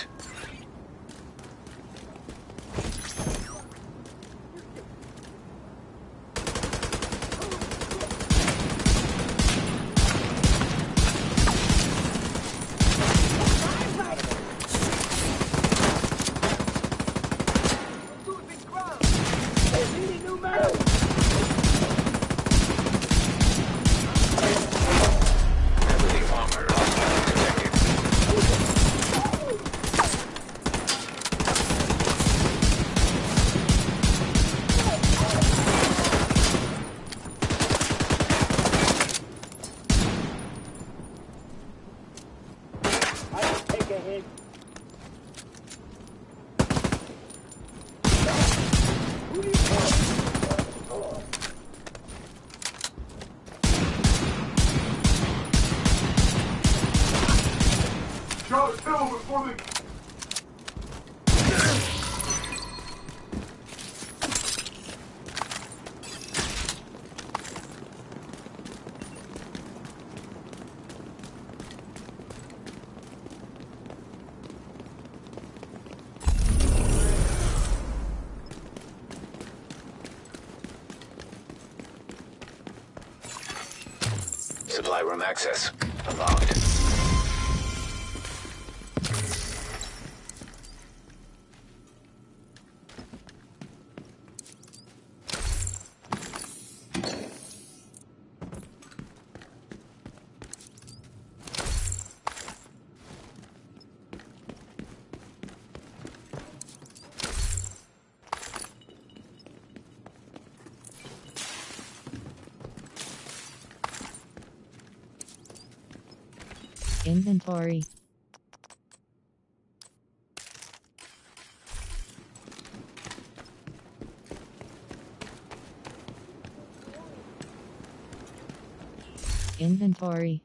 Supply room access unlocked. Inventory. Inventory.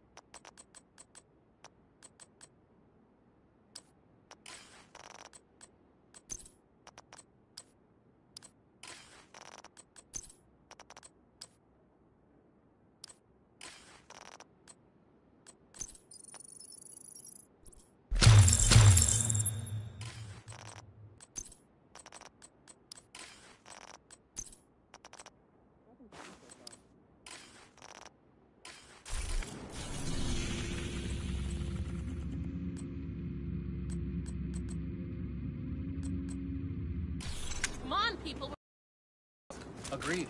Come on, people. Agreed.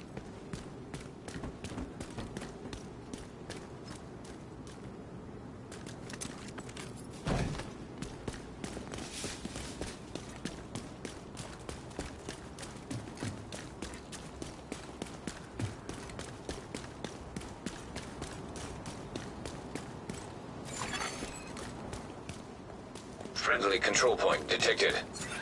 Friendly control point detected.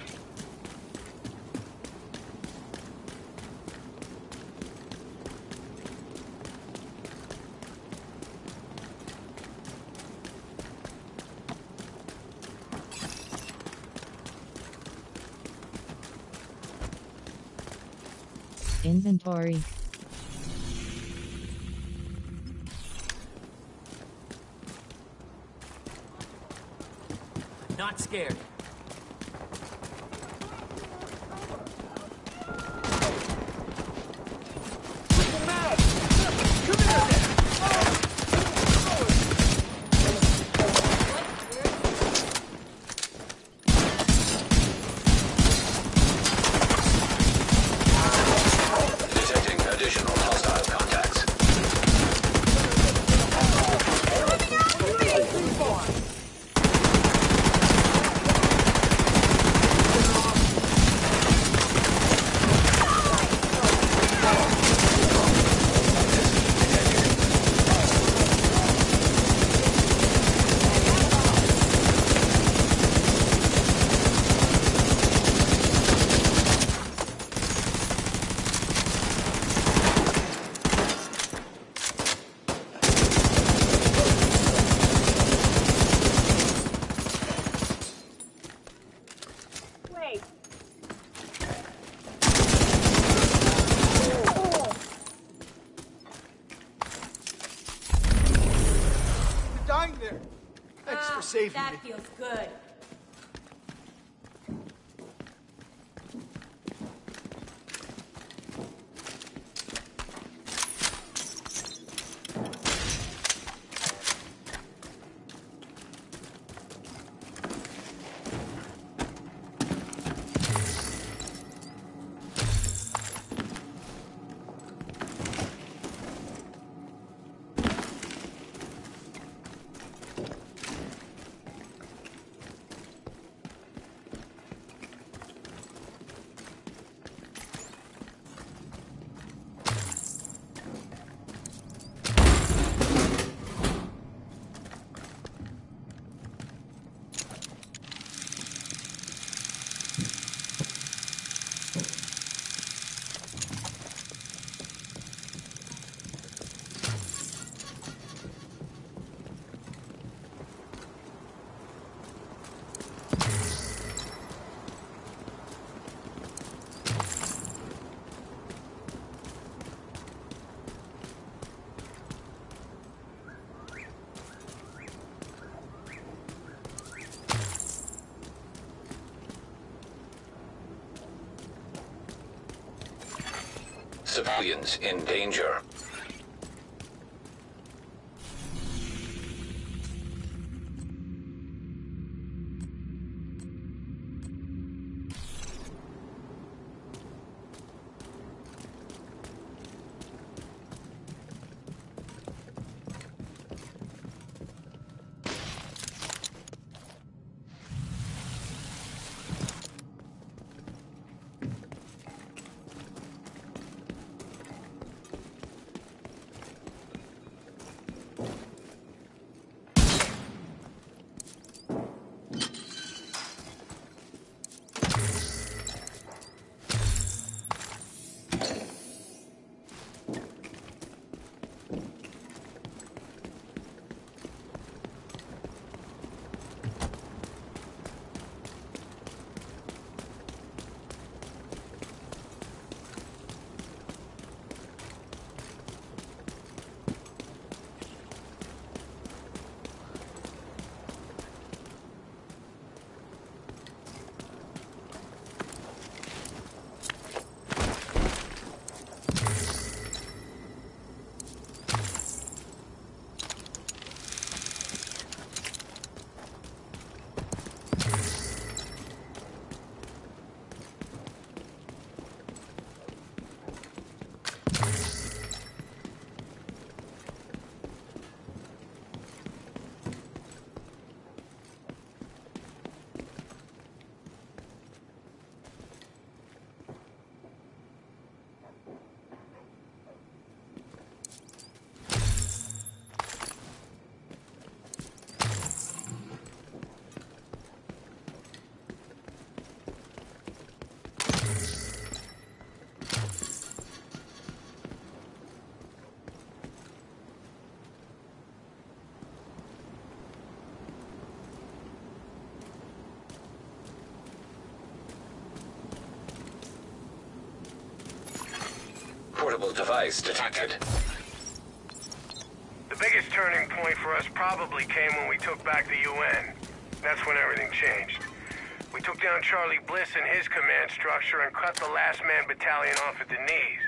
Inventory. Not scared. Detecting additional hostile contacts. saved That me. feels good. Civilians in danger. Portable device detected. The biggest turning point for us probably came when we took back the U N. That's when everything changed. We took down Charlie Bliss and his command structure and cut the last man battalion off at the knees.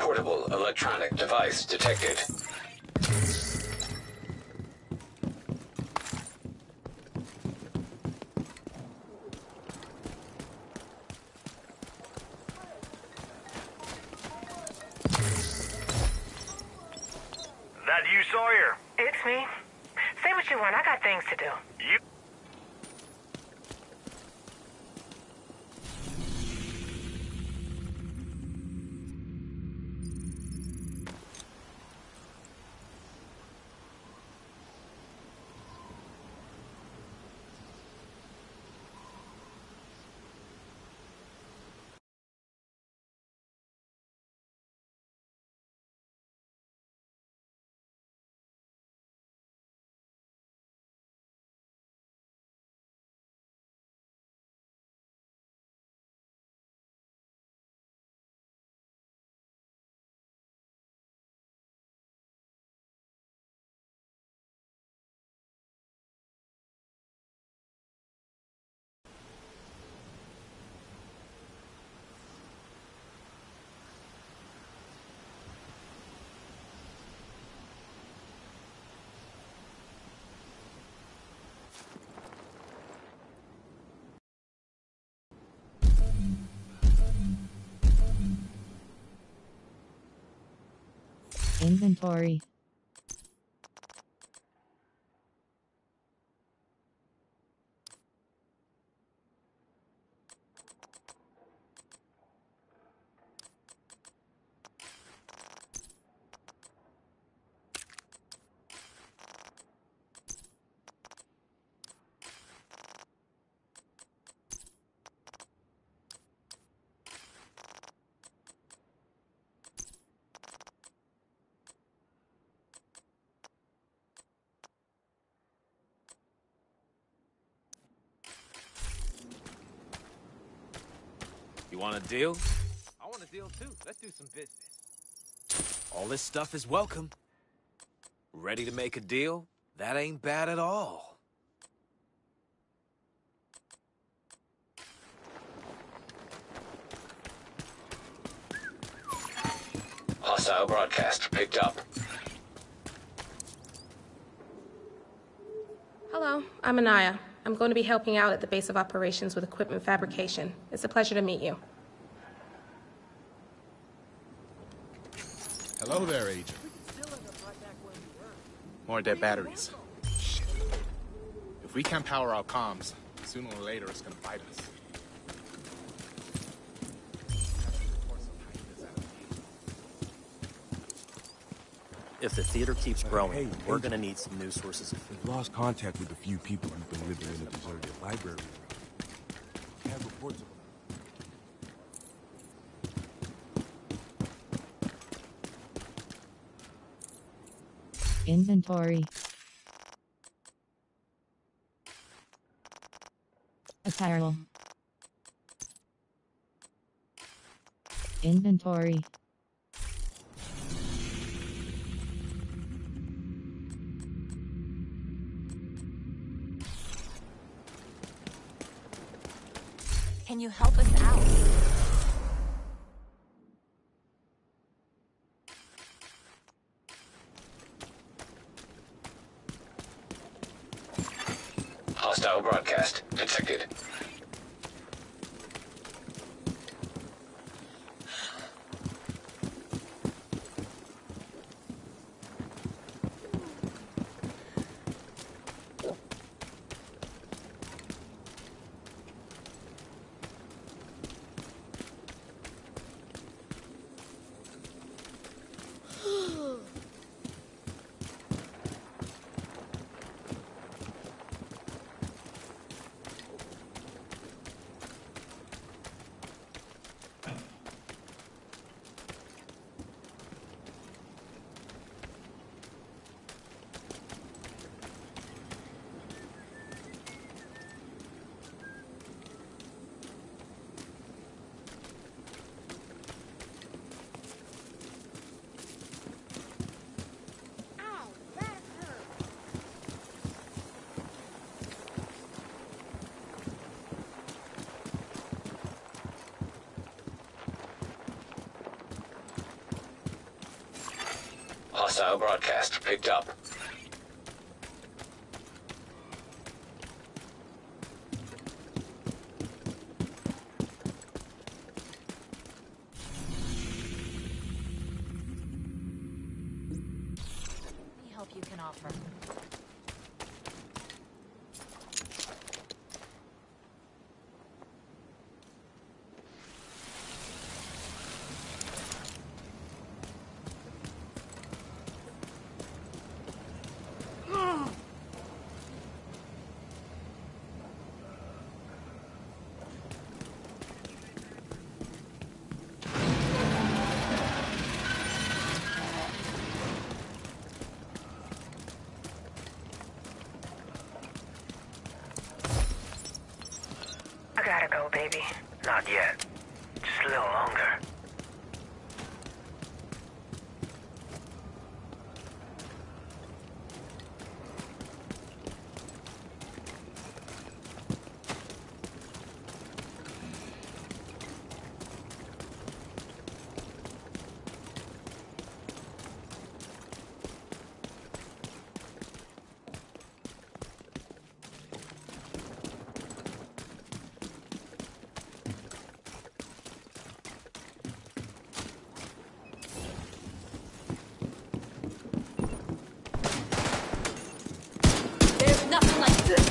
Portable electronic device detected. That you, Sawyer? It's me. Say what you want. I got things to do. You... Inventory. You want a deal? I want a deal too. Let's do some business. All this stuff is welcome. Ready to make a deal? That ain't bad at all. Hostile broadcast picked up. Hello, I'm Anaya. I'm going to be helping out at the base of operations with equipment fabrication. It's a pleasure to meet you. Hello there, Agent. More dead batteries. Shit. If we can't power our comms, sooner or later it's gonna bite us. If the theater keeps growing, hey, we're Agent. gonna need some new sources of food. We've lost contact with a few people who've been living in the deserted library. We have reports of Inventory. Apparel. Inventory. Can you help us out? Hostile broadcast detected. Hostile broadcast picked up. Any help you can offer. I gotta go, baby. Not yet. Just a little longer. There's nothing like this.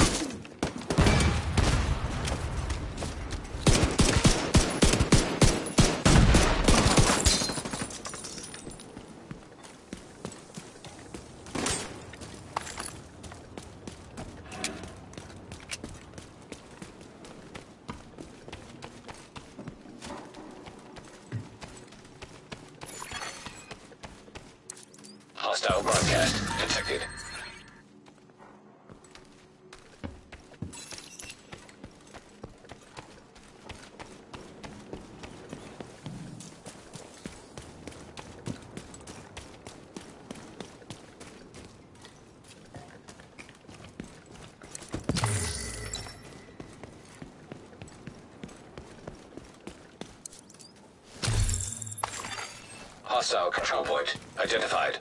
Hostile broadcast detected. Hostile control point identified.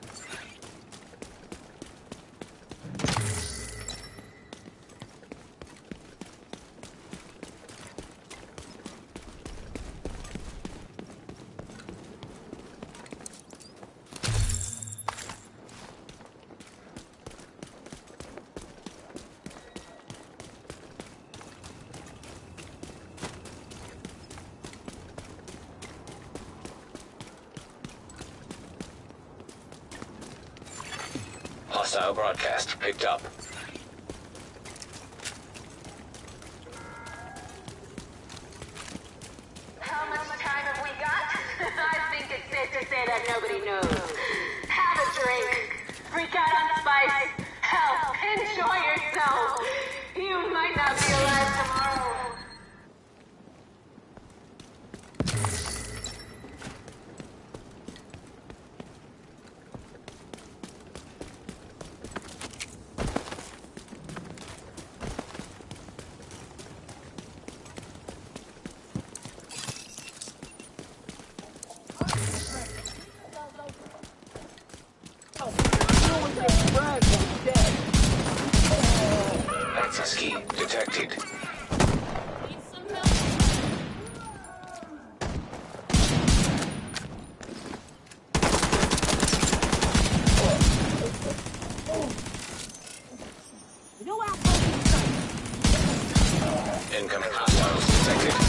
Hostile broadcast picked up. How much time have we got? I think it's safe to say that nobody knows. Have a drink. Freak out on spice. Hell, enjoy yourself. You might not be alive tomorrow. Access key detected. Incoming hostiles detected.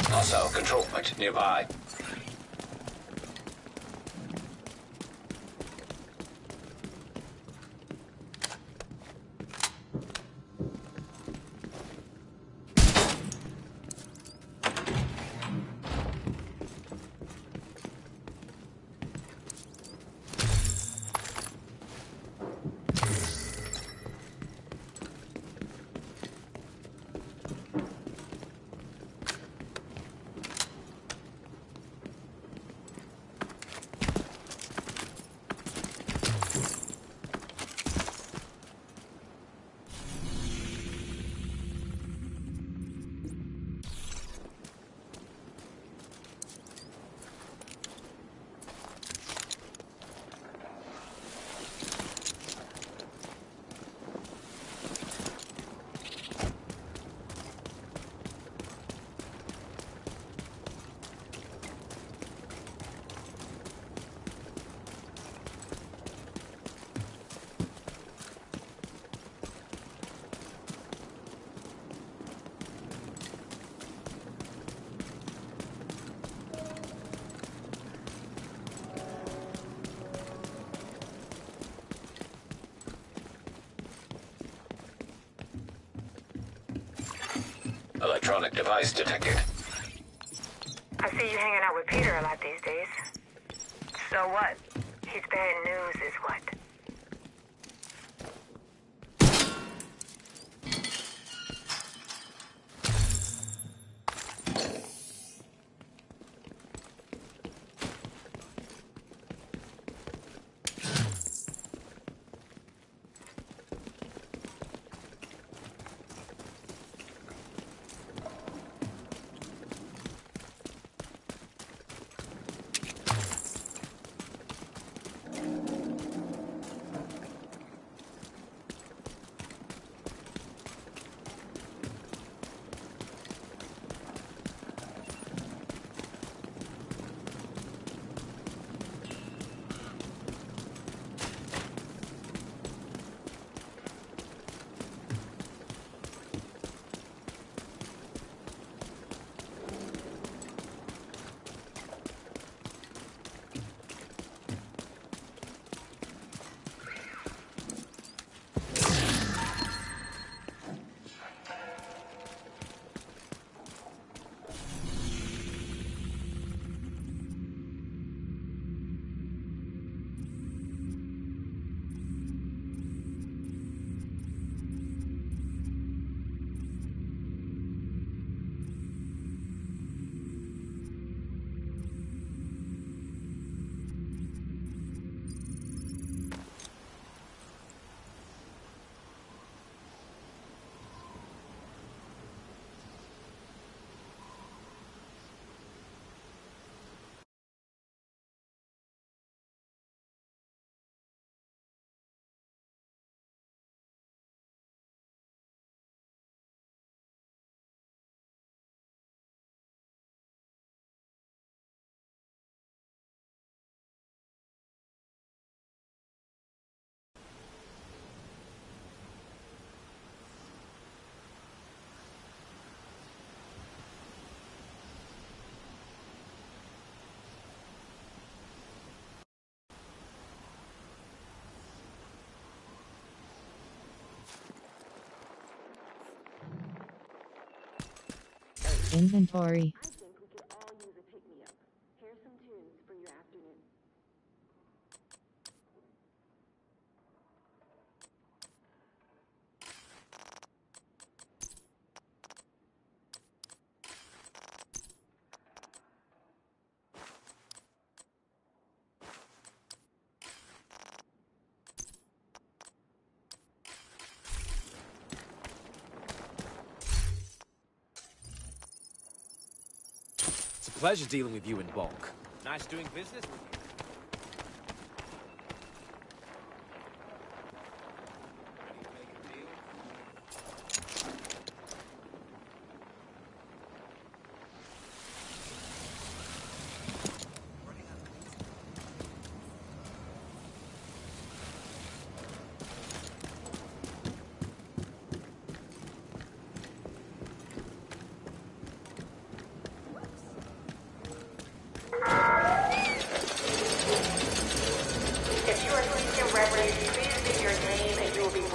Hostile control point nearby. Electronic device detected. I see you hanging out with Peter a lot these days. So what? His bad news is what? Inventory. I think we could all use a pick-me-up. Here's some tunes for your afternoon. It's a pleasure dealing with you in bulk. Nice doing business with you.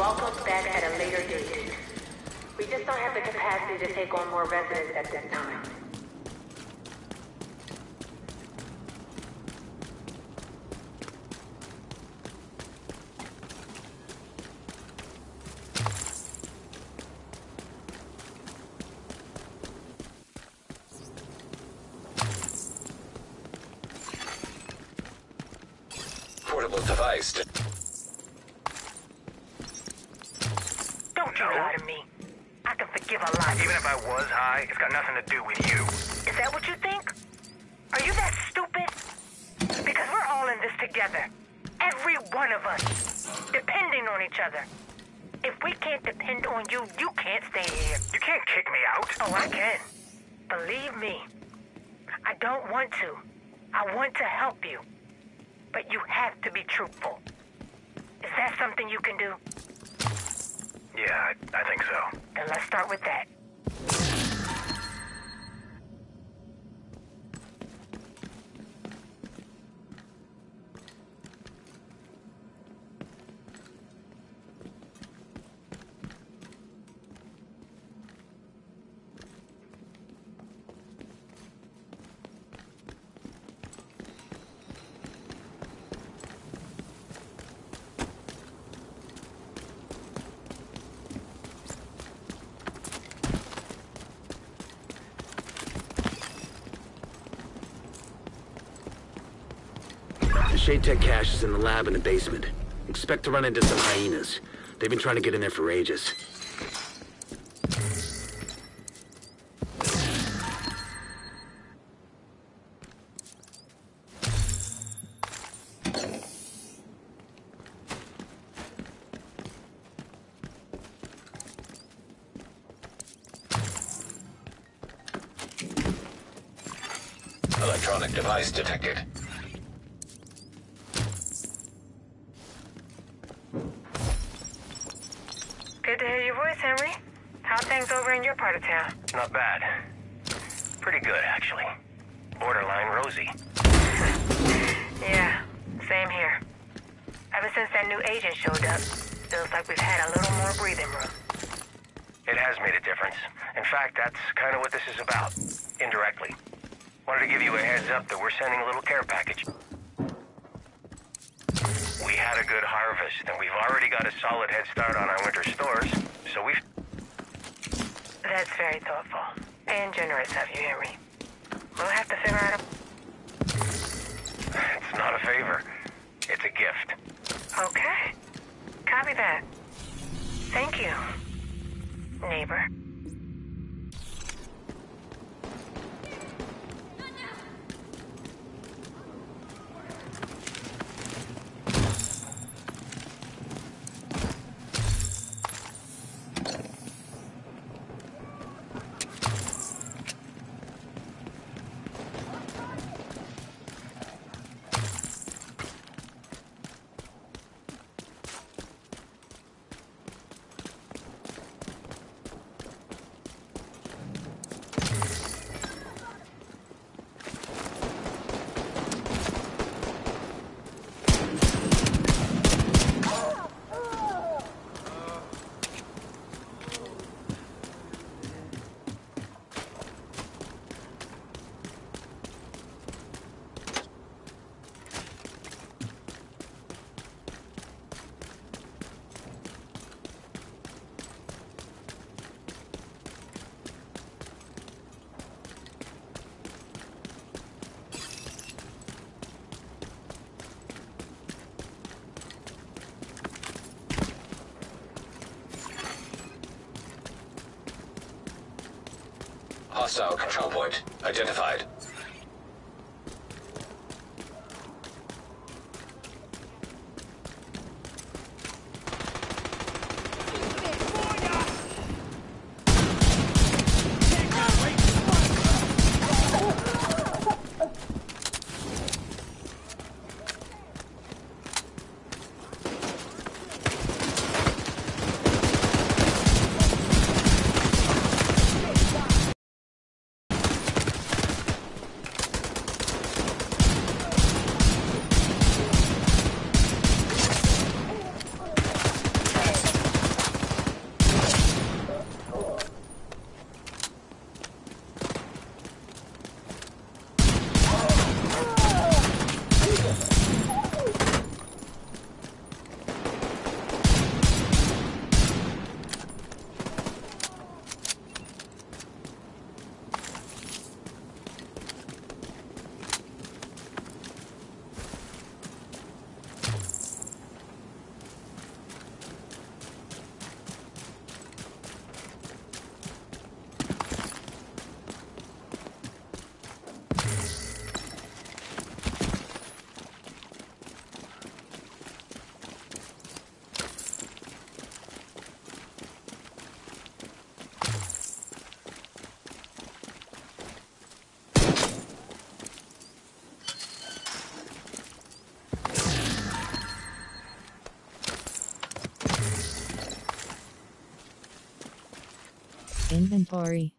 welcome back at a later date. We just don't have the capacity to take on more residents at this time. Portable device. Don't you lie to me. I can forgive a lot. Even if I was high, it's got nothing to do with you. Is that what you think? Are you that stupid? Because we're all in this together. Every one of us. Depending on each other. If we can't depend on you, you can't stay here. You can't kick me out. Oh, I can. Believe me. I don't want to. I want to help you. But you have to be truthful. Is that something you can do? Yeah, I, I think so. Then let's start with that. The Shade Tech cache is in the lab in the basement. Expect to run into some hyenas. They've been trying to get in there for ages. Electronic device detected. Good to hear your voice, Henry. How are things over in your part of town? Not bad. Pretty good, actually. Borderline rosy. Yeah, same here. Ever since that new agent showed up, feels like we've had a little more breathing room. It has made a difference. In fact, that's kind of what this is about. Indirectly. Wanted to give you a heads up that we're sending a little care package. We had a good harvest, and we've already got a solid head start on our winter stores, so we've... That's very thoughtful. And generous of you, Henry. We'll have to figure out a... It's not a favor. It's a gift. Okay. Copy that. Thank you, neighbor. Hostile control point identified. Inventory.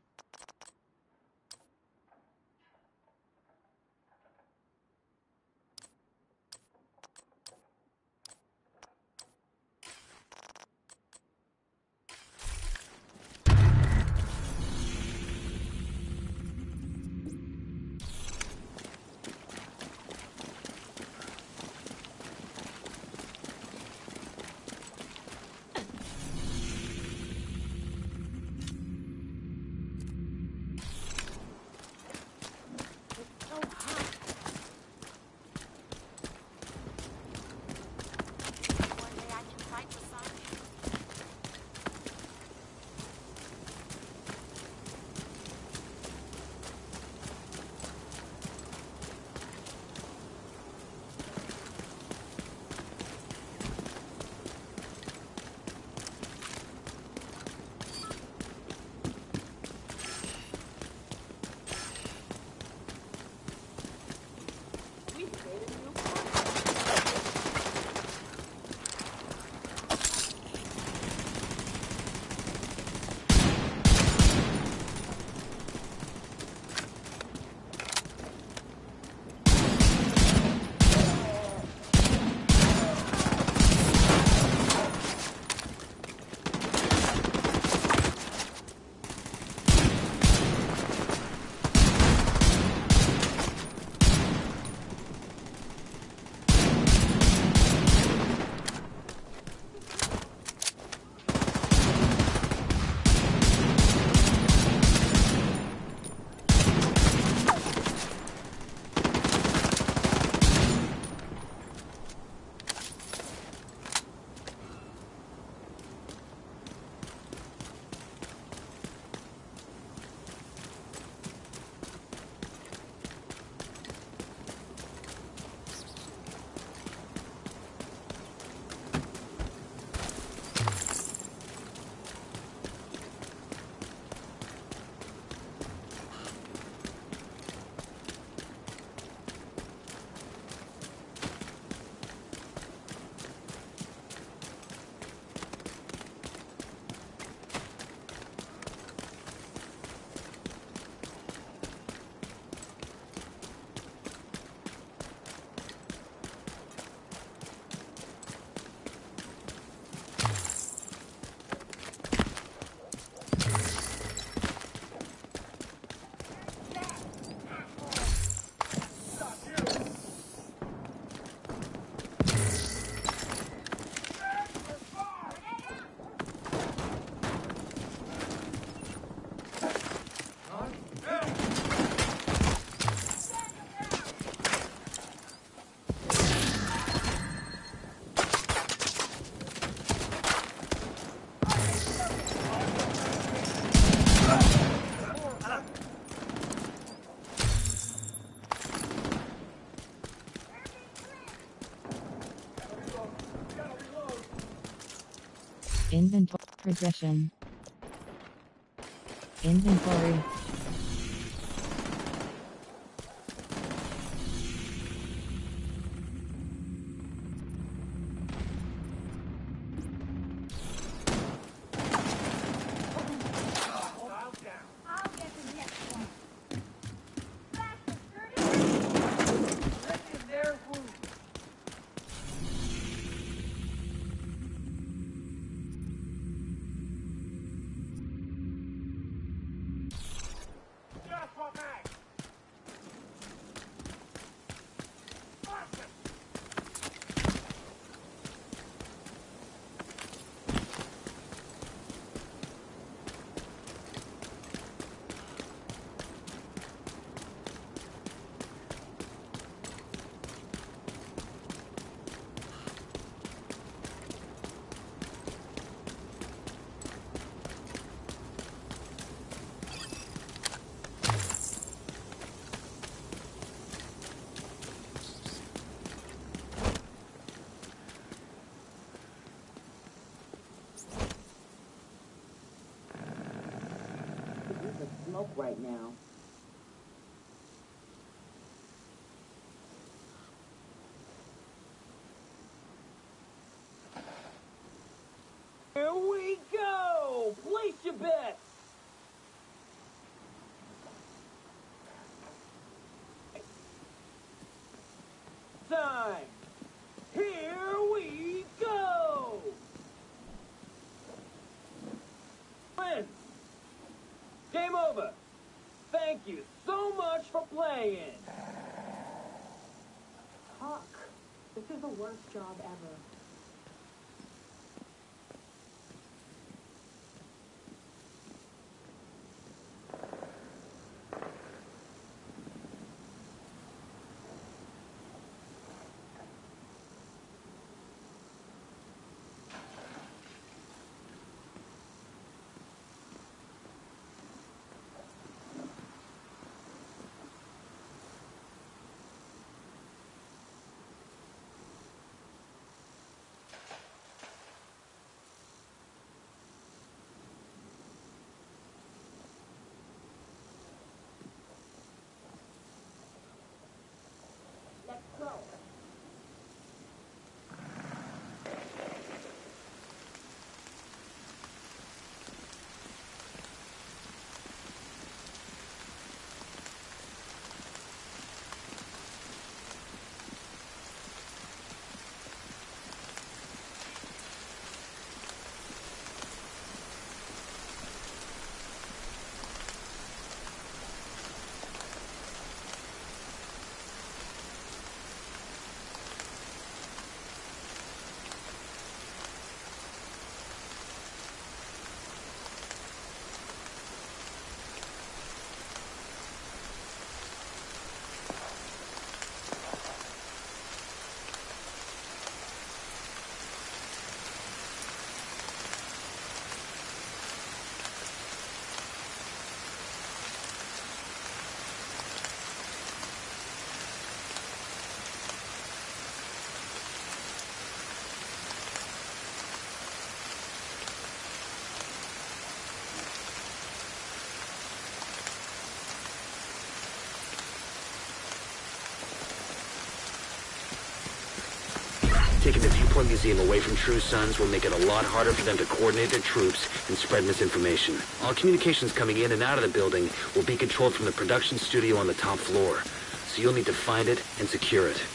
Inventory progression. Inventory. Smoke right now. Here we go! Place your bets! thank you so much for playing. Fuck. This is the worst job ever. Taking the Viewpoint Museum away from True Sons will make it a lot harder for them to coordinate their troops and spread misinformation. All communications coming in and out of the building will be controlled from the production studio on the top floor, so you'll need to find it and secure it.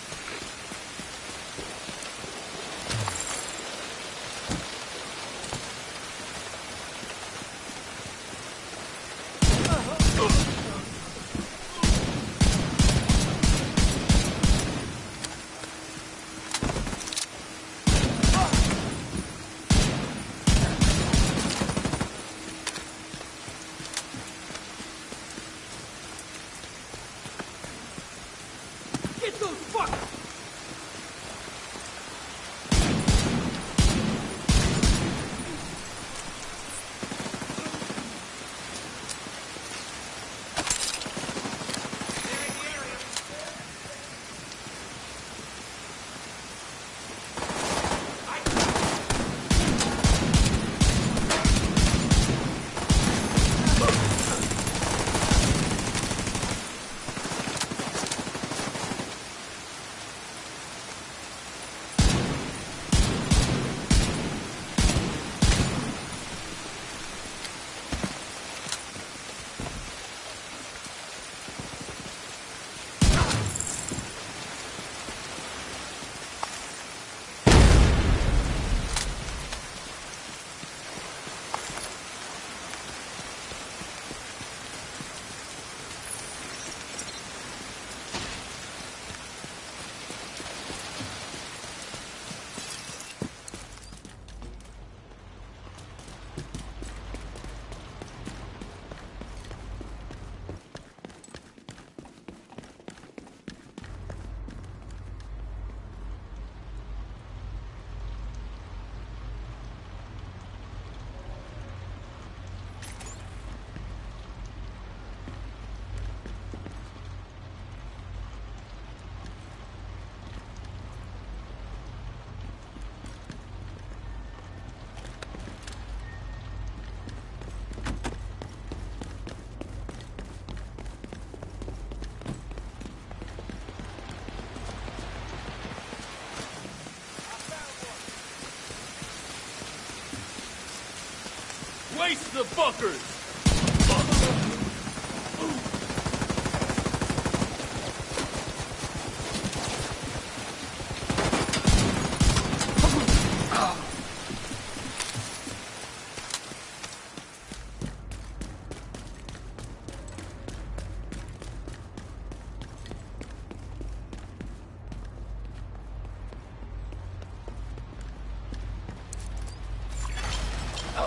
Waste the fuckers!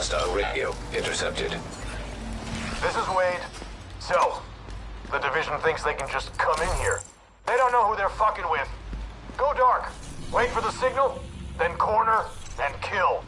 Hostile radio intercepted. This is Wade. So, the Division thinks they can just come in here. They don't know who they're fucking with. Go dark. Wait for the signal, then corner, and kill.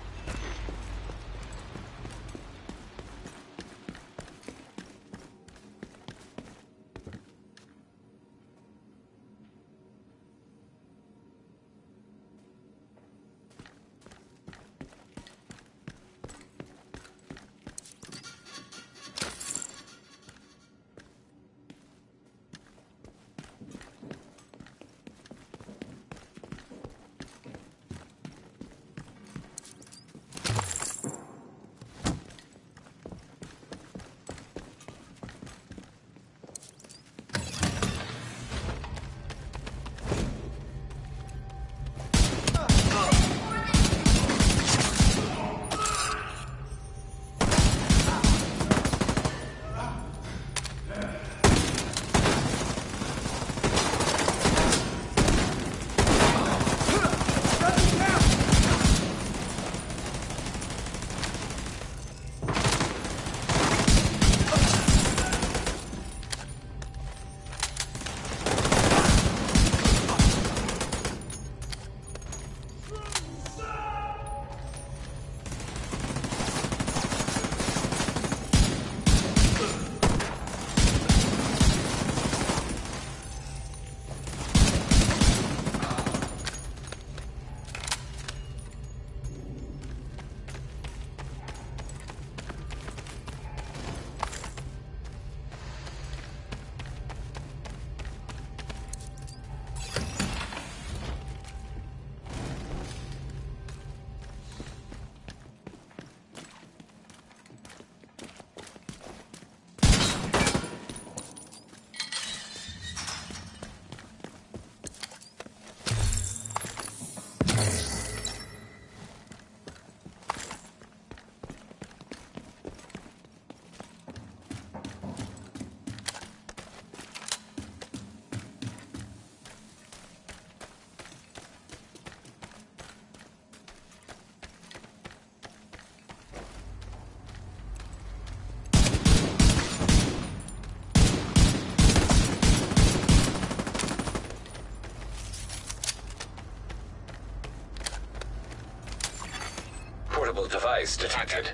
Portable device detected.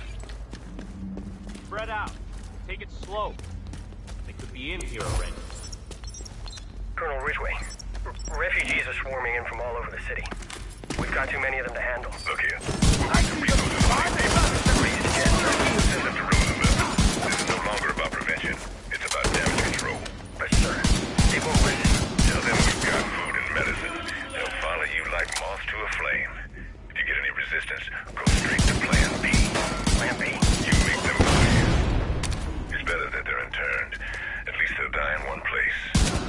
Spread out. Take it slow. They could be in here already. Colonel Ridgway, r- refugees are swarming in from all over the city. We've got too many of them to handle. Look here. I can resources on these people. Send them to Roosevelt. This is no longer about prevention. It's about damage control. But sir, they won't listen. Tell them we've got food and medicine. They'll follow you like moths to a flame. If you get any resistance, go straight to Plan B. Plan B? You make them believe. It's better that they're interned. At least they'll die in one place.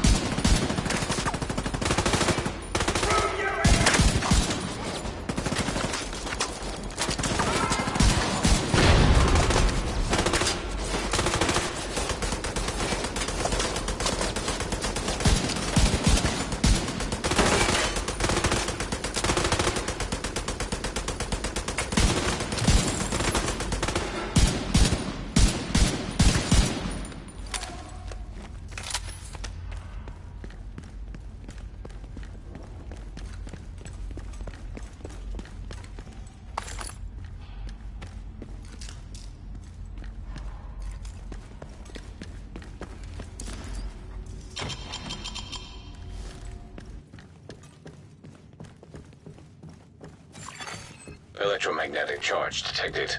Electromagnetic charge detected.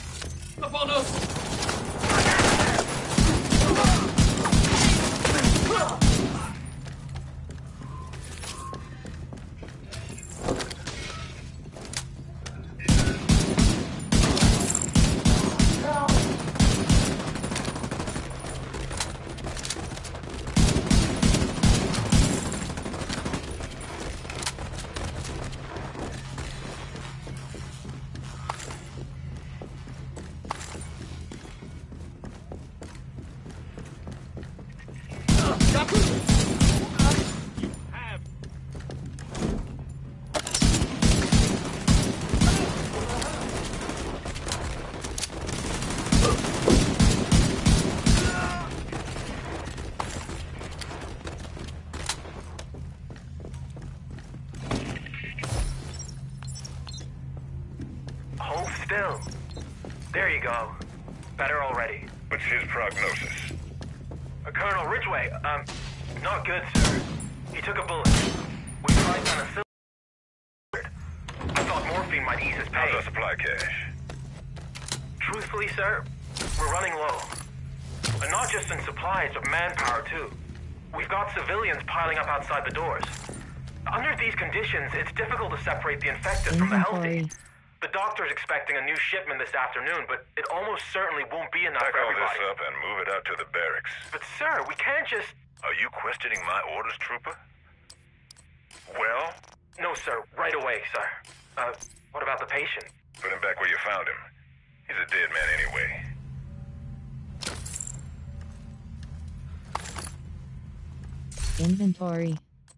Up on us! Bill. There you go. Better already. What's his prognosis? Uh, Colonel Ridgway, um, not good, sir. He took a bullet. We tried on a silver. I thought morphine might ease his pain. How's our supply cache? Truthfully, sir, we're running low. And not just in supplies, but manpower, too. We've got civilians piling up outside the doors. Under these conditions, it's difficult to separate the infected from the healthy. The doctor's expecting a new shipment this afternoon, but it almost certainly won't be enough Pack for all everybody. this up and move it out to the barracks. But sir, we can't just... Are you questioning my orders, Trooper? Well? No, sir. Right away, sir. Uh, what about the patient? Put him back where you found him. He's a dead man anyway. Inventory.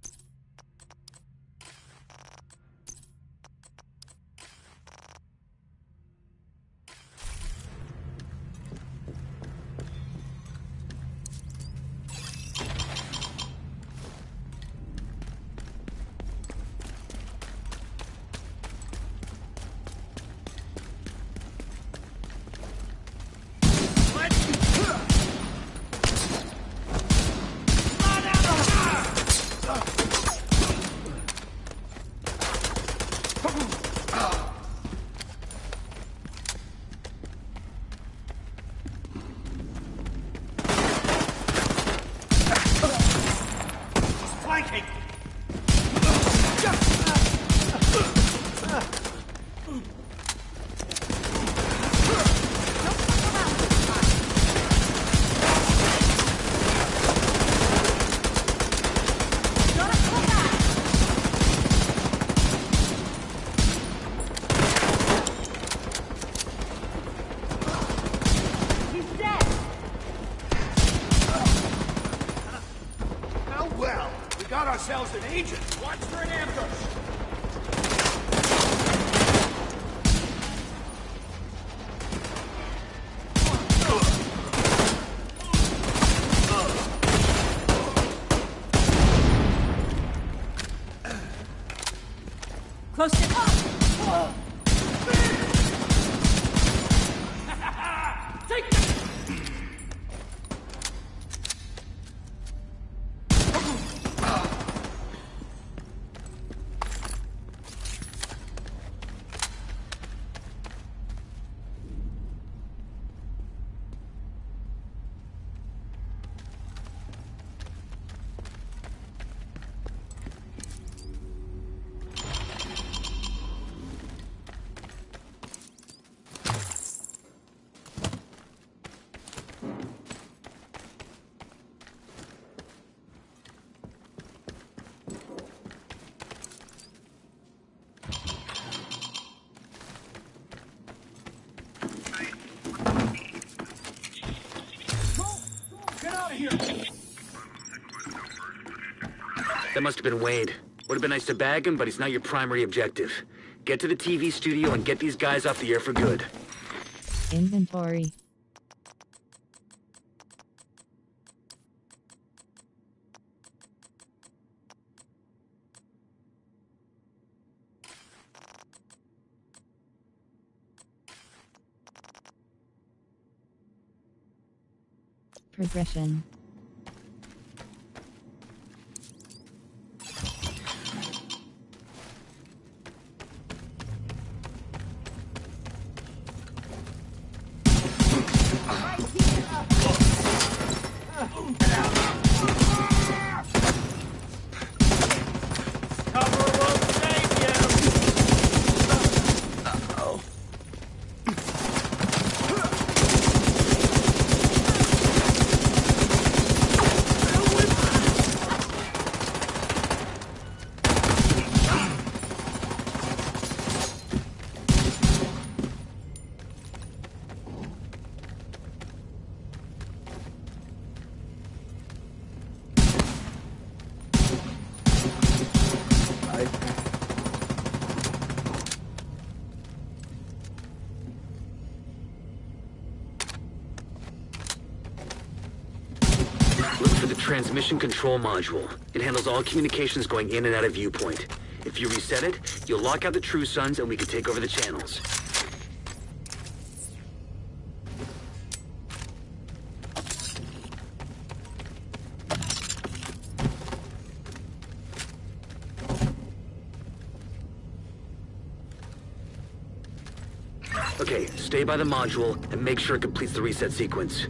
Ourselves an agent. Watch for an ambush. Close to up. Take this. That must have been Wade. Would have been nice to bag him, but he's not your primary objective. Get to the T V studio and get these guys off the air for good. Inventory. Progression. Look for the transmission control module. It handles all communications going in and out of viewpoint. If you reset it, you'll lock out the True Sons and we can take over the channels. Okay, stay by the module and make sure it completes the reset sequence.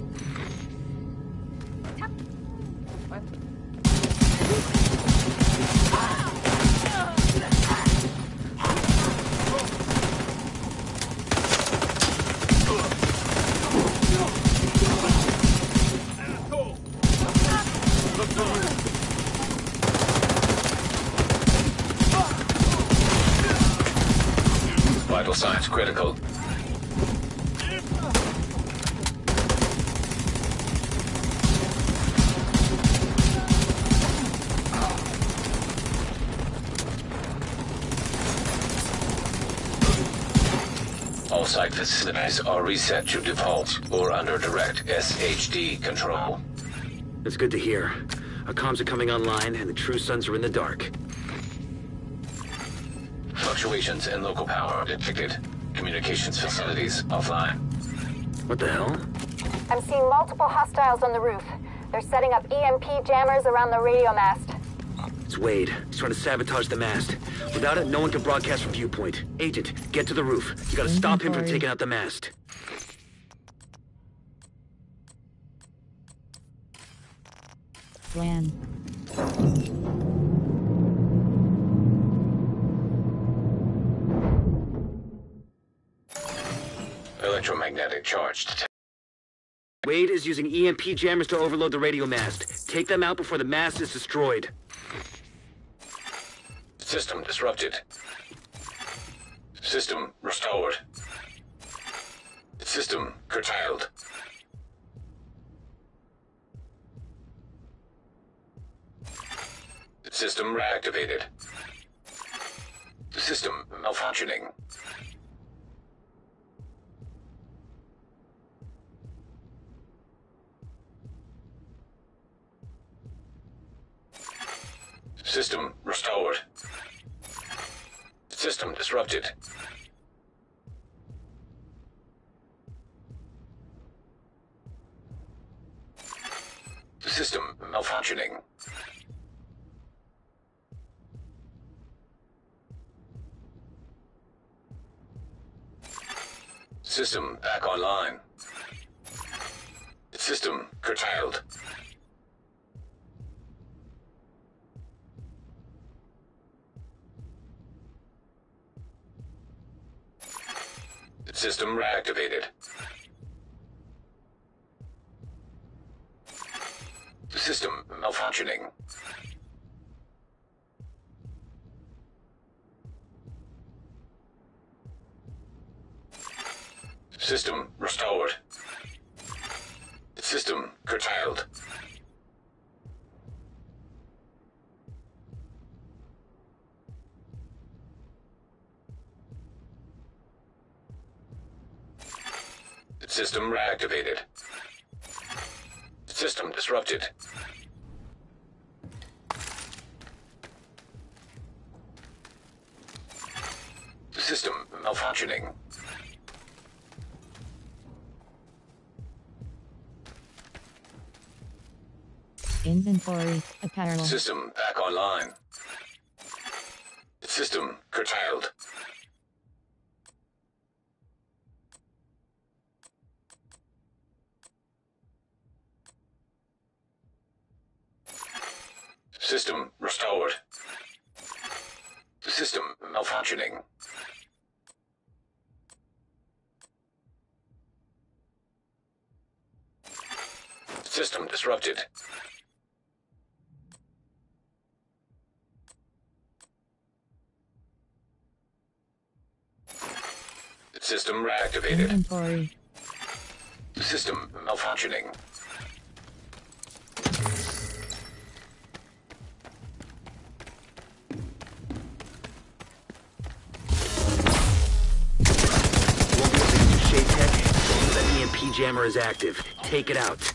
Vital signs critical. All site facilities are reset to default or under direct S H D control. That's good to hear. Our comms are coming online and the True Sons are in the dark. Fluctuations in local power detected. Communications facilities offline. What the hell? I'm seeing multiple hostiles on the roof. They're setting up E M P jammers around the radio mast. It's Wade. He's trying to sabotage the mast. Without it, no one can broadcast from Viewpoint. Agent, get to the roof. You gotta stop him from taking out the mast. Plan. Electromagnetic charge detected. Wade is using E M P jammers to overload the radio mast. Take them out before the mast is destroyed. System disrupted. System restored. System curtailed. System reactivated. System malfunctioning. System restored. System disrupted. System malfunctioning. System back online. System curtailed. System reactivated. System malfunctioning. System restored. System curtailed. System reactivated. System disrupted. System malfunctioning. Inventory, apparel. System back online. System curtailed. System restored. System malfunctioning. System disrupted. System reactivated. Inventory. System malfunctioning. The E M P jammer is active. Take it out.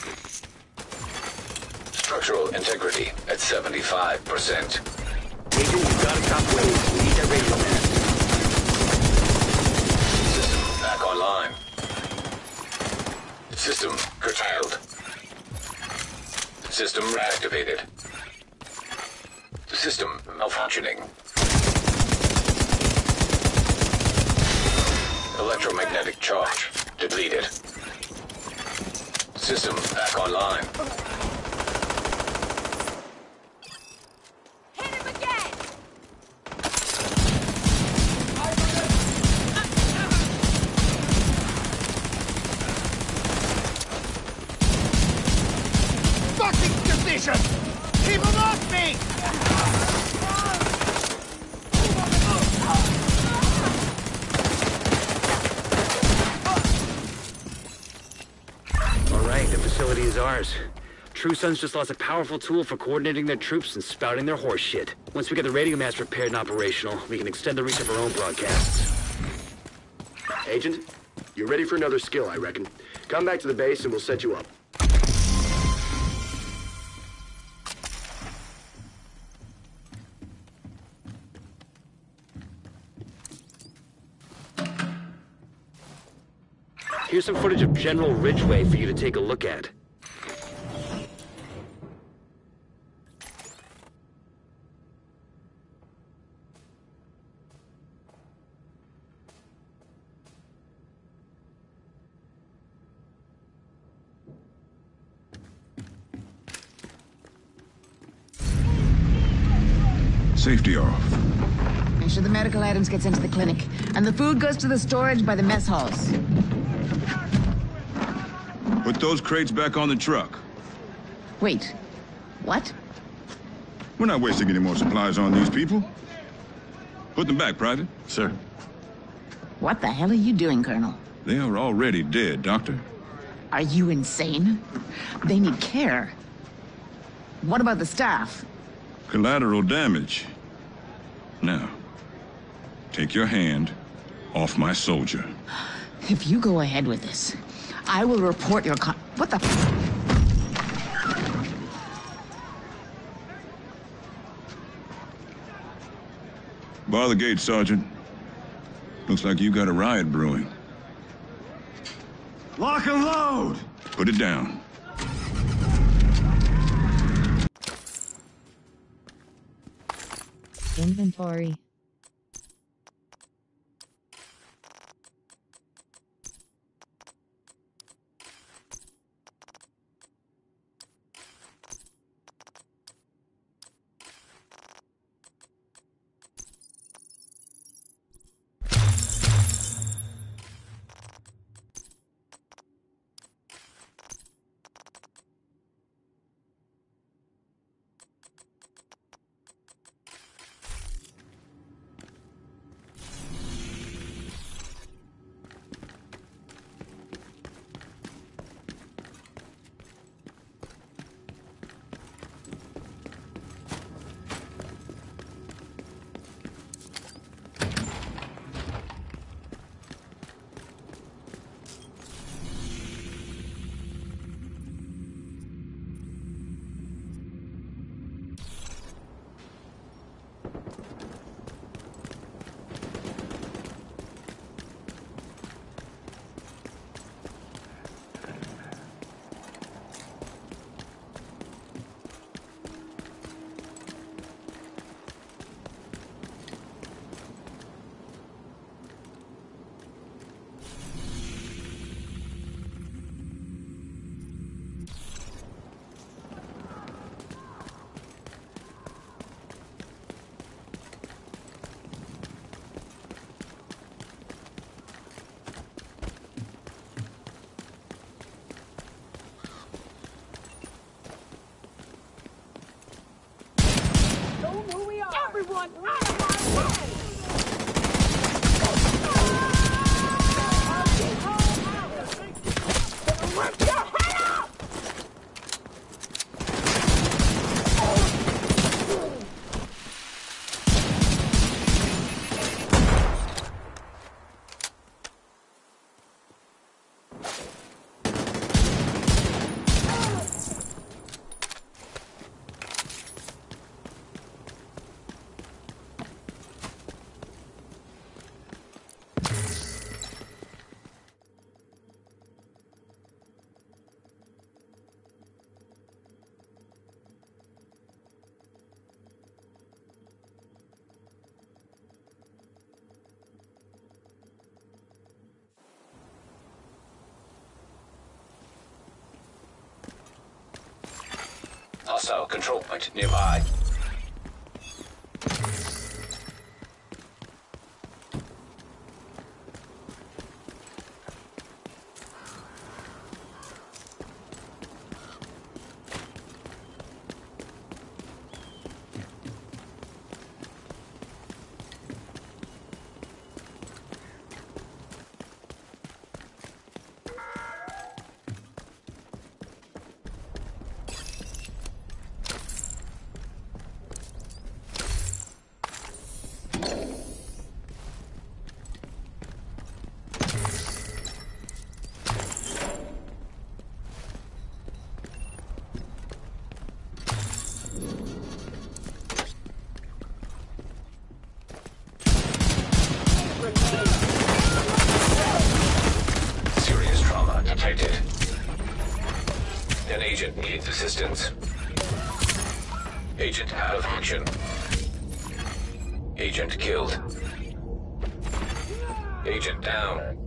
Structural integrity at seventy-five percent. Agent, you gotta stop Wade. We need that radio mast. System back online. System curtailed. System reactivated. System malfunctioning. electromagnetic charge. Depleted. System back online. Hit him again! Fucking position! Keep him off me! The facility is ours. True Sons just lost a powerful tool for coordinating their troops and spouting their horse shit. Once we get the radio mast repaired and operational, we can extend the reach of our own broadcasts. Agent, you're ready for another skill, I reckon. Come back to the base and we'll set you up. Here's some footage of General Ridgeway for you to take a look at. Safety off. Make sure the medical items gets into the clinic, and the food goes to the storage by the mess halls. Put those crates back on the truck. Wait, what? We're not wasting any more supplies on these people. Put them back, Private. Sir. What the hell are you doing, Colonel? They are already dead, Doctor. Are you insane? They need care. What about the staff? Collateral damage. Now, take your hand off my soldier. If you go ahead with this, I will report your con- What the f- Bar the gate, Sergeant. Looks like you got a riot brewing. Lock and load! Put it down. Inventory. Hostile control point nearby. Serious trauma detected. An agent needs assistance. Agent out of action. Agent killed. Agent down.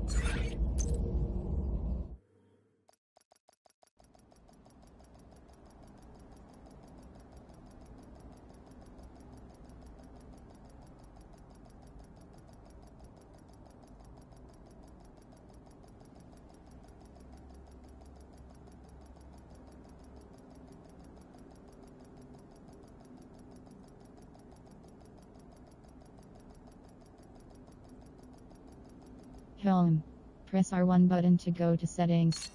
Home. Press R one button to go to settings.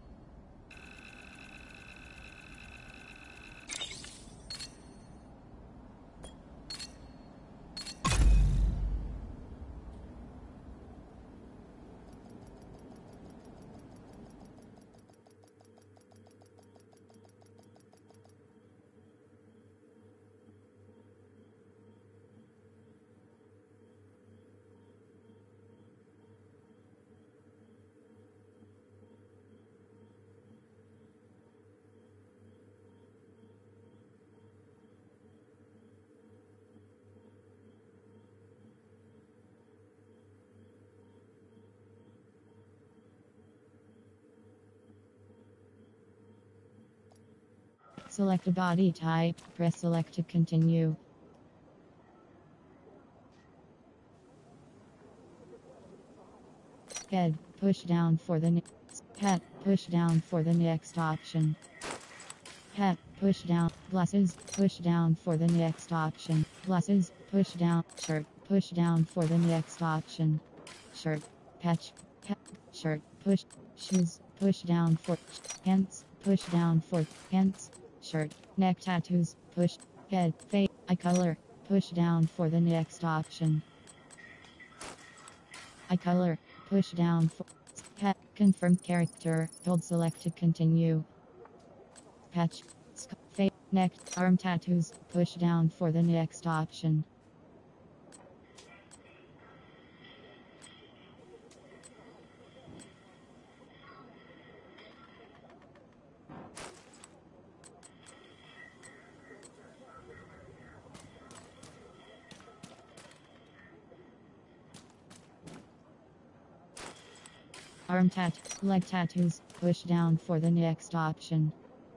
Select a body type, press select to continue. Head, push down for the next. Head, push down for the next option. Head, push down. Glasses, push down for the next option. Glasses, push down. Shirt, push down for the next option. Shirt, patch, patch, shirt, push. Shoes, push down for. Pants, push down for. Pants. Shirt, neck tattoos, push, head, face, eye color, push down for the next option. Eye color, push down for, head, confirm character, hold select to continue. Patch, face, neck, arm tattoos, push down for the next option. Arm tat, leg tattoos, push down for the next option.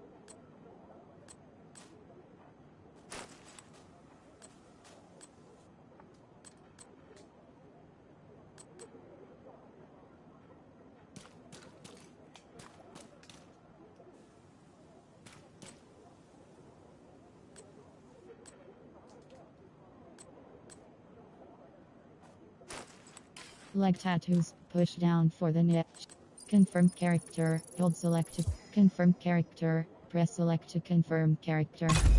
Leg tattoos, push down for the neck. Confirm character, hold select to confirm character, press select to confirm character.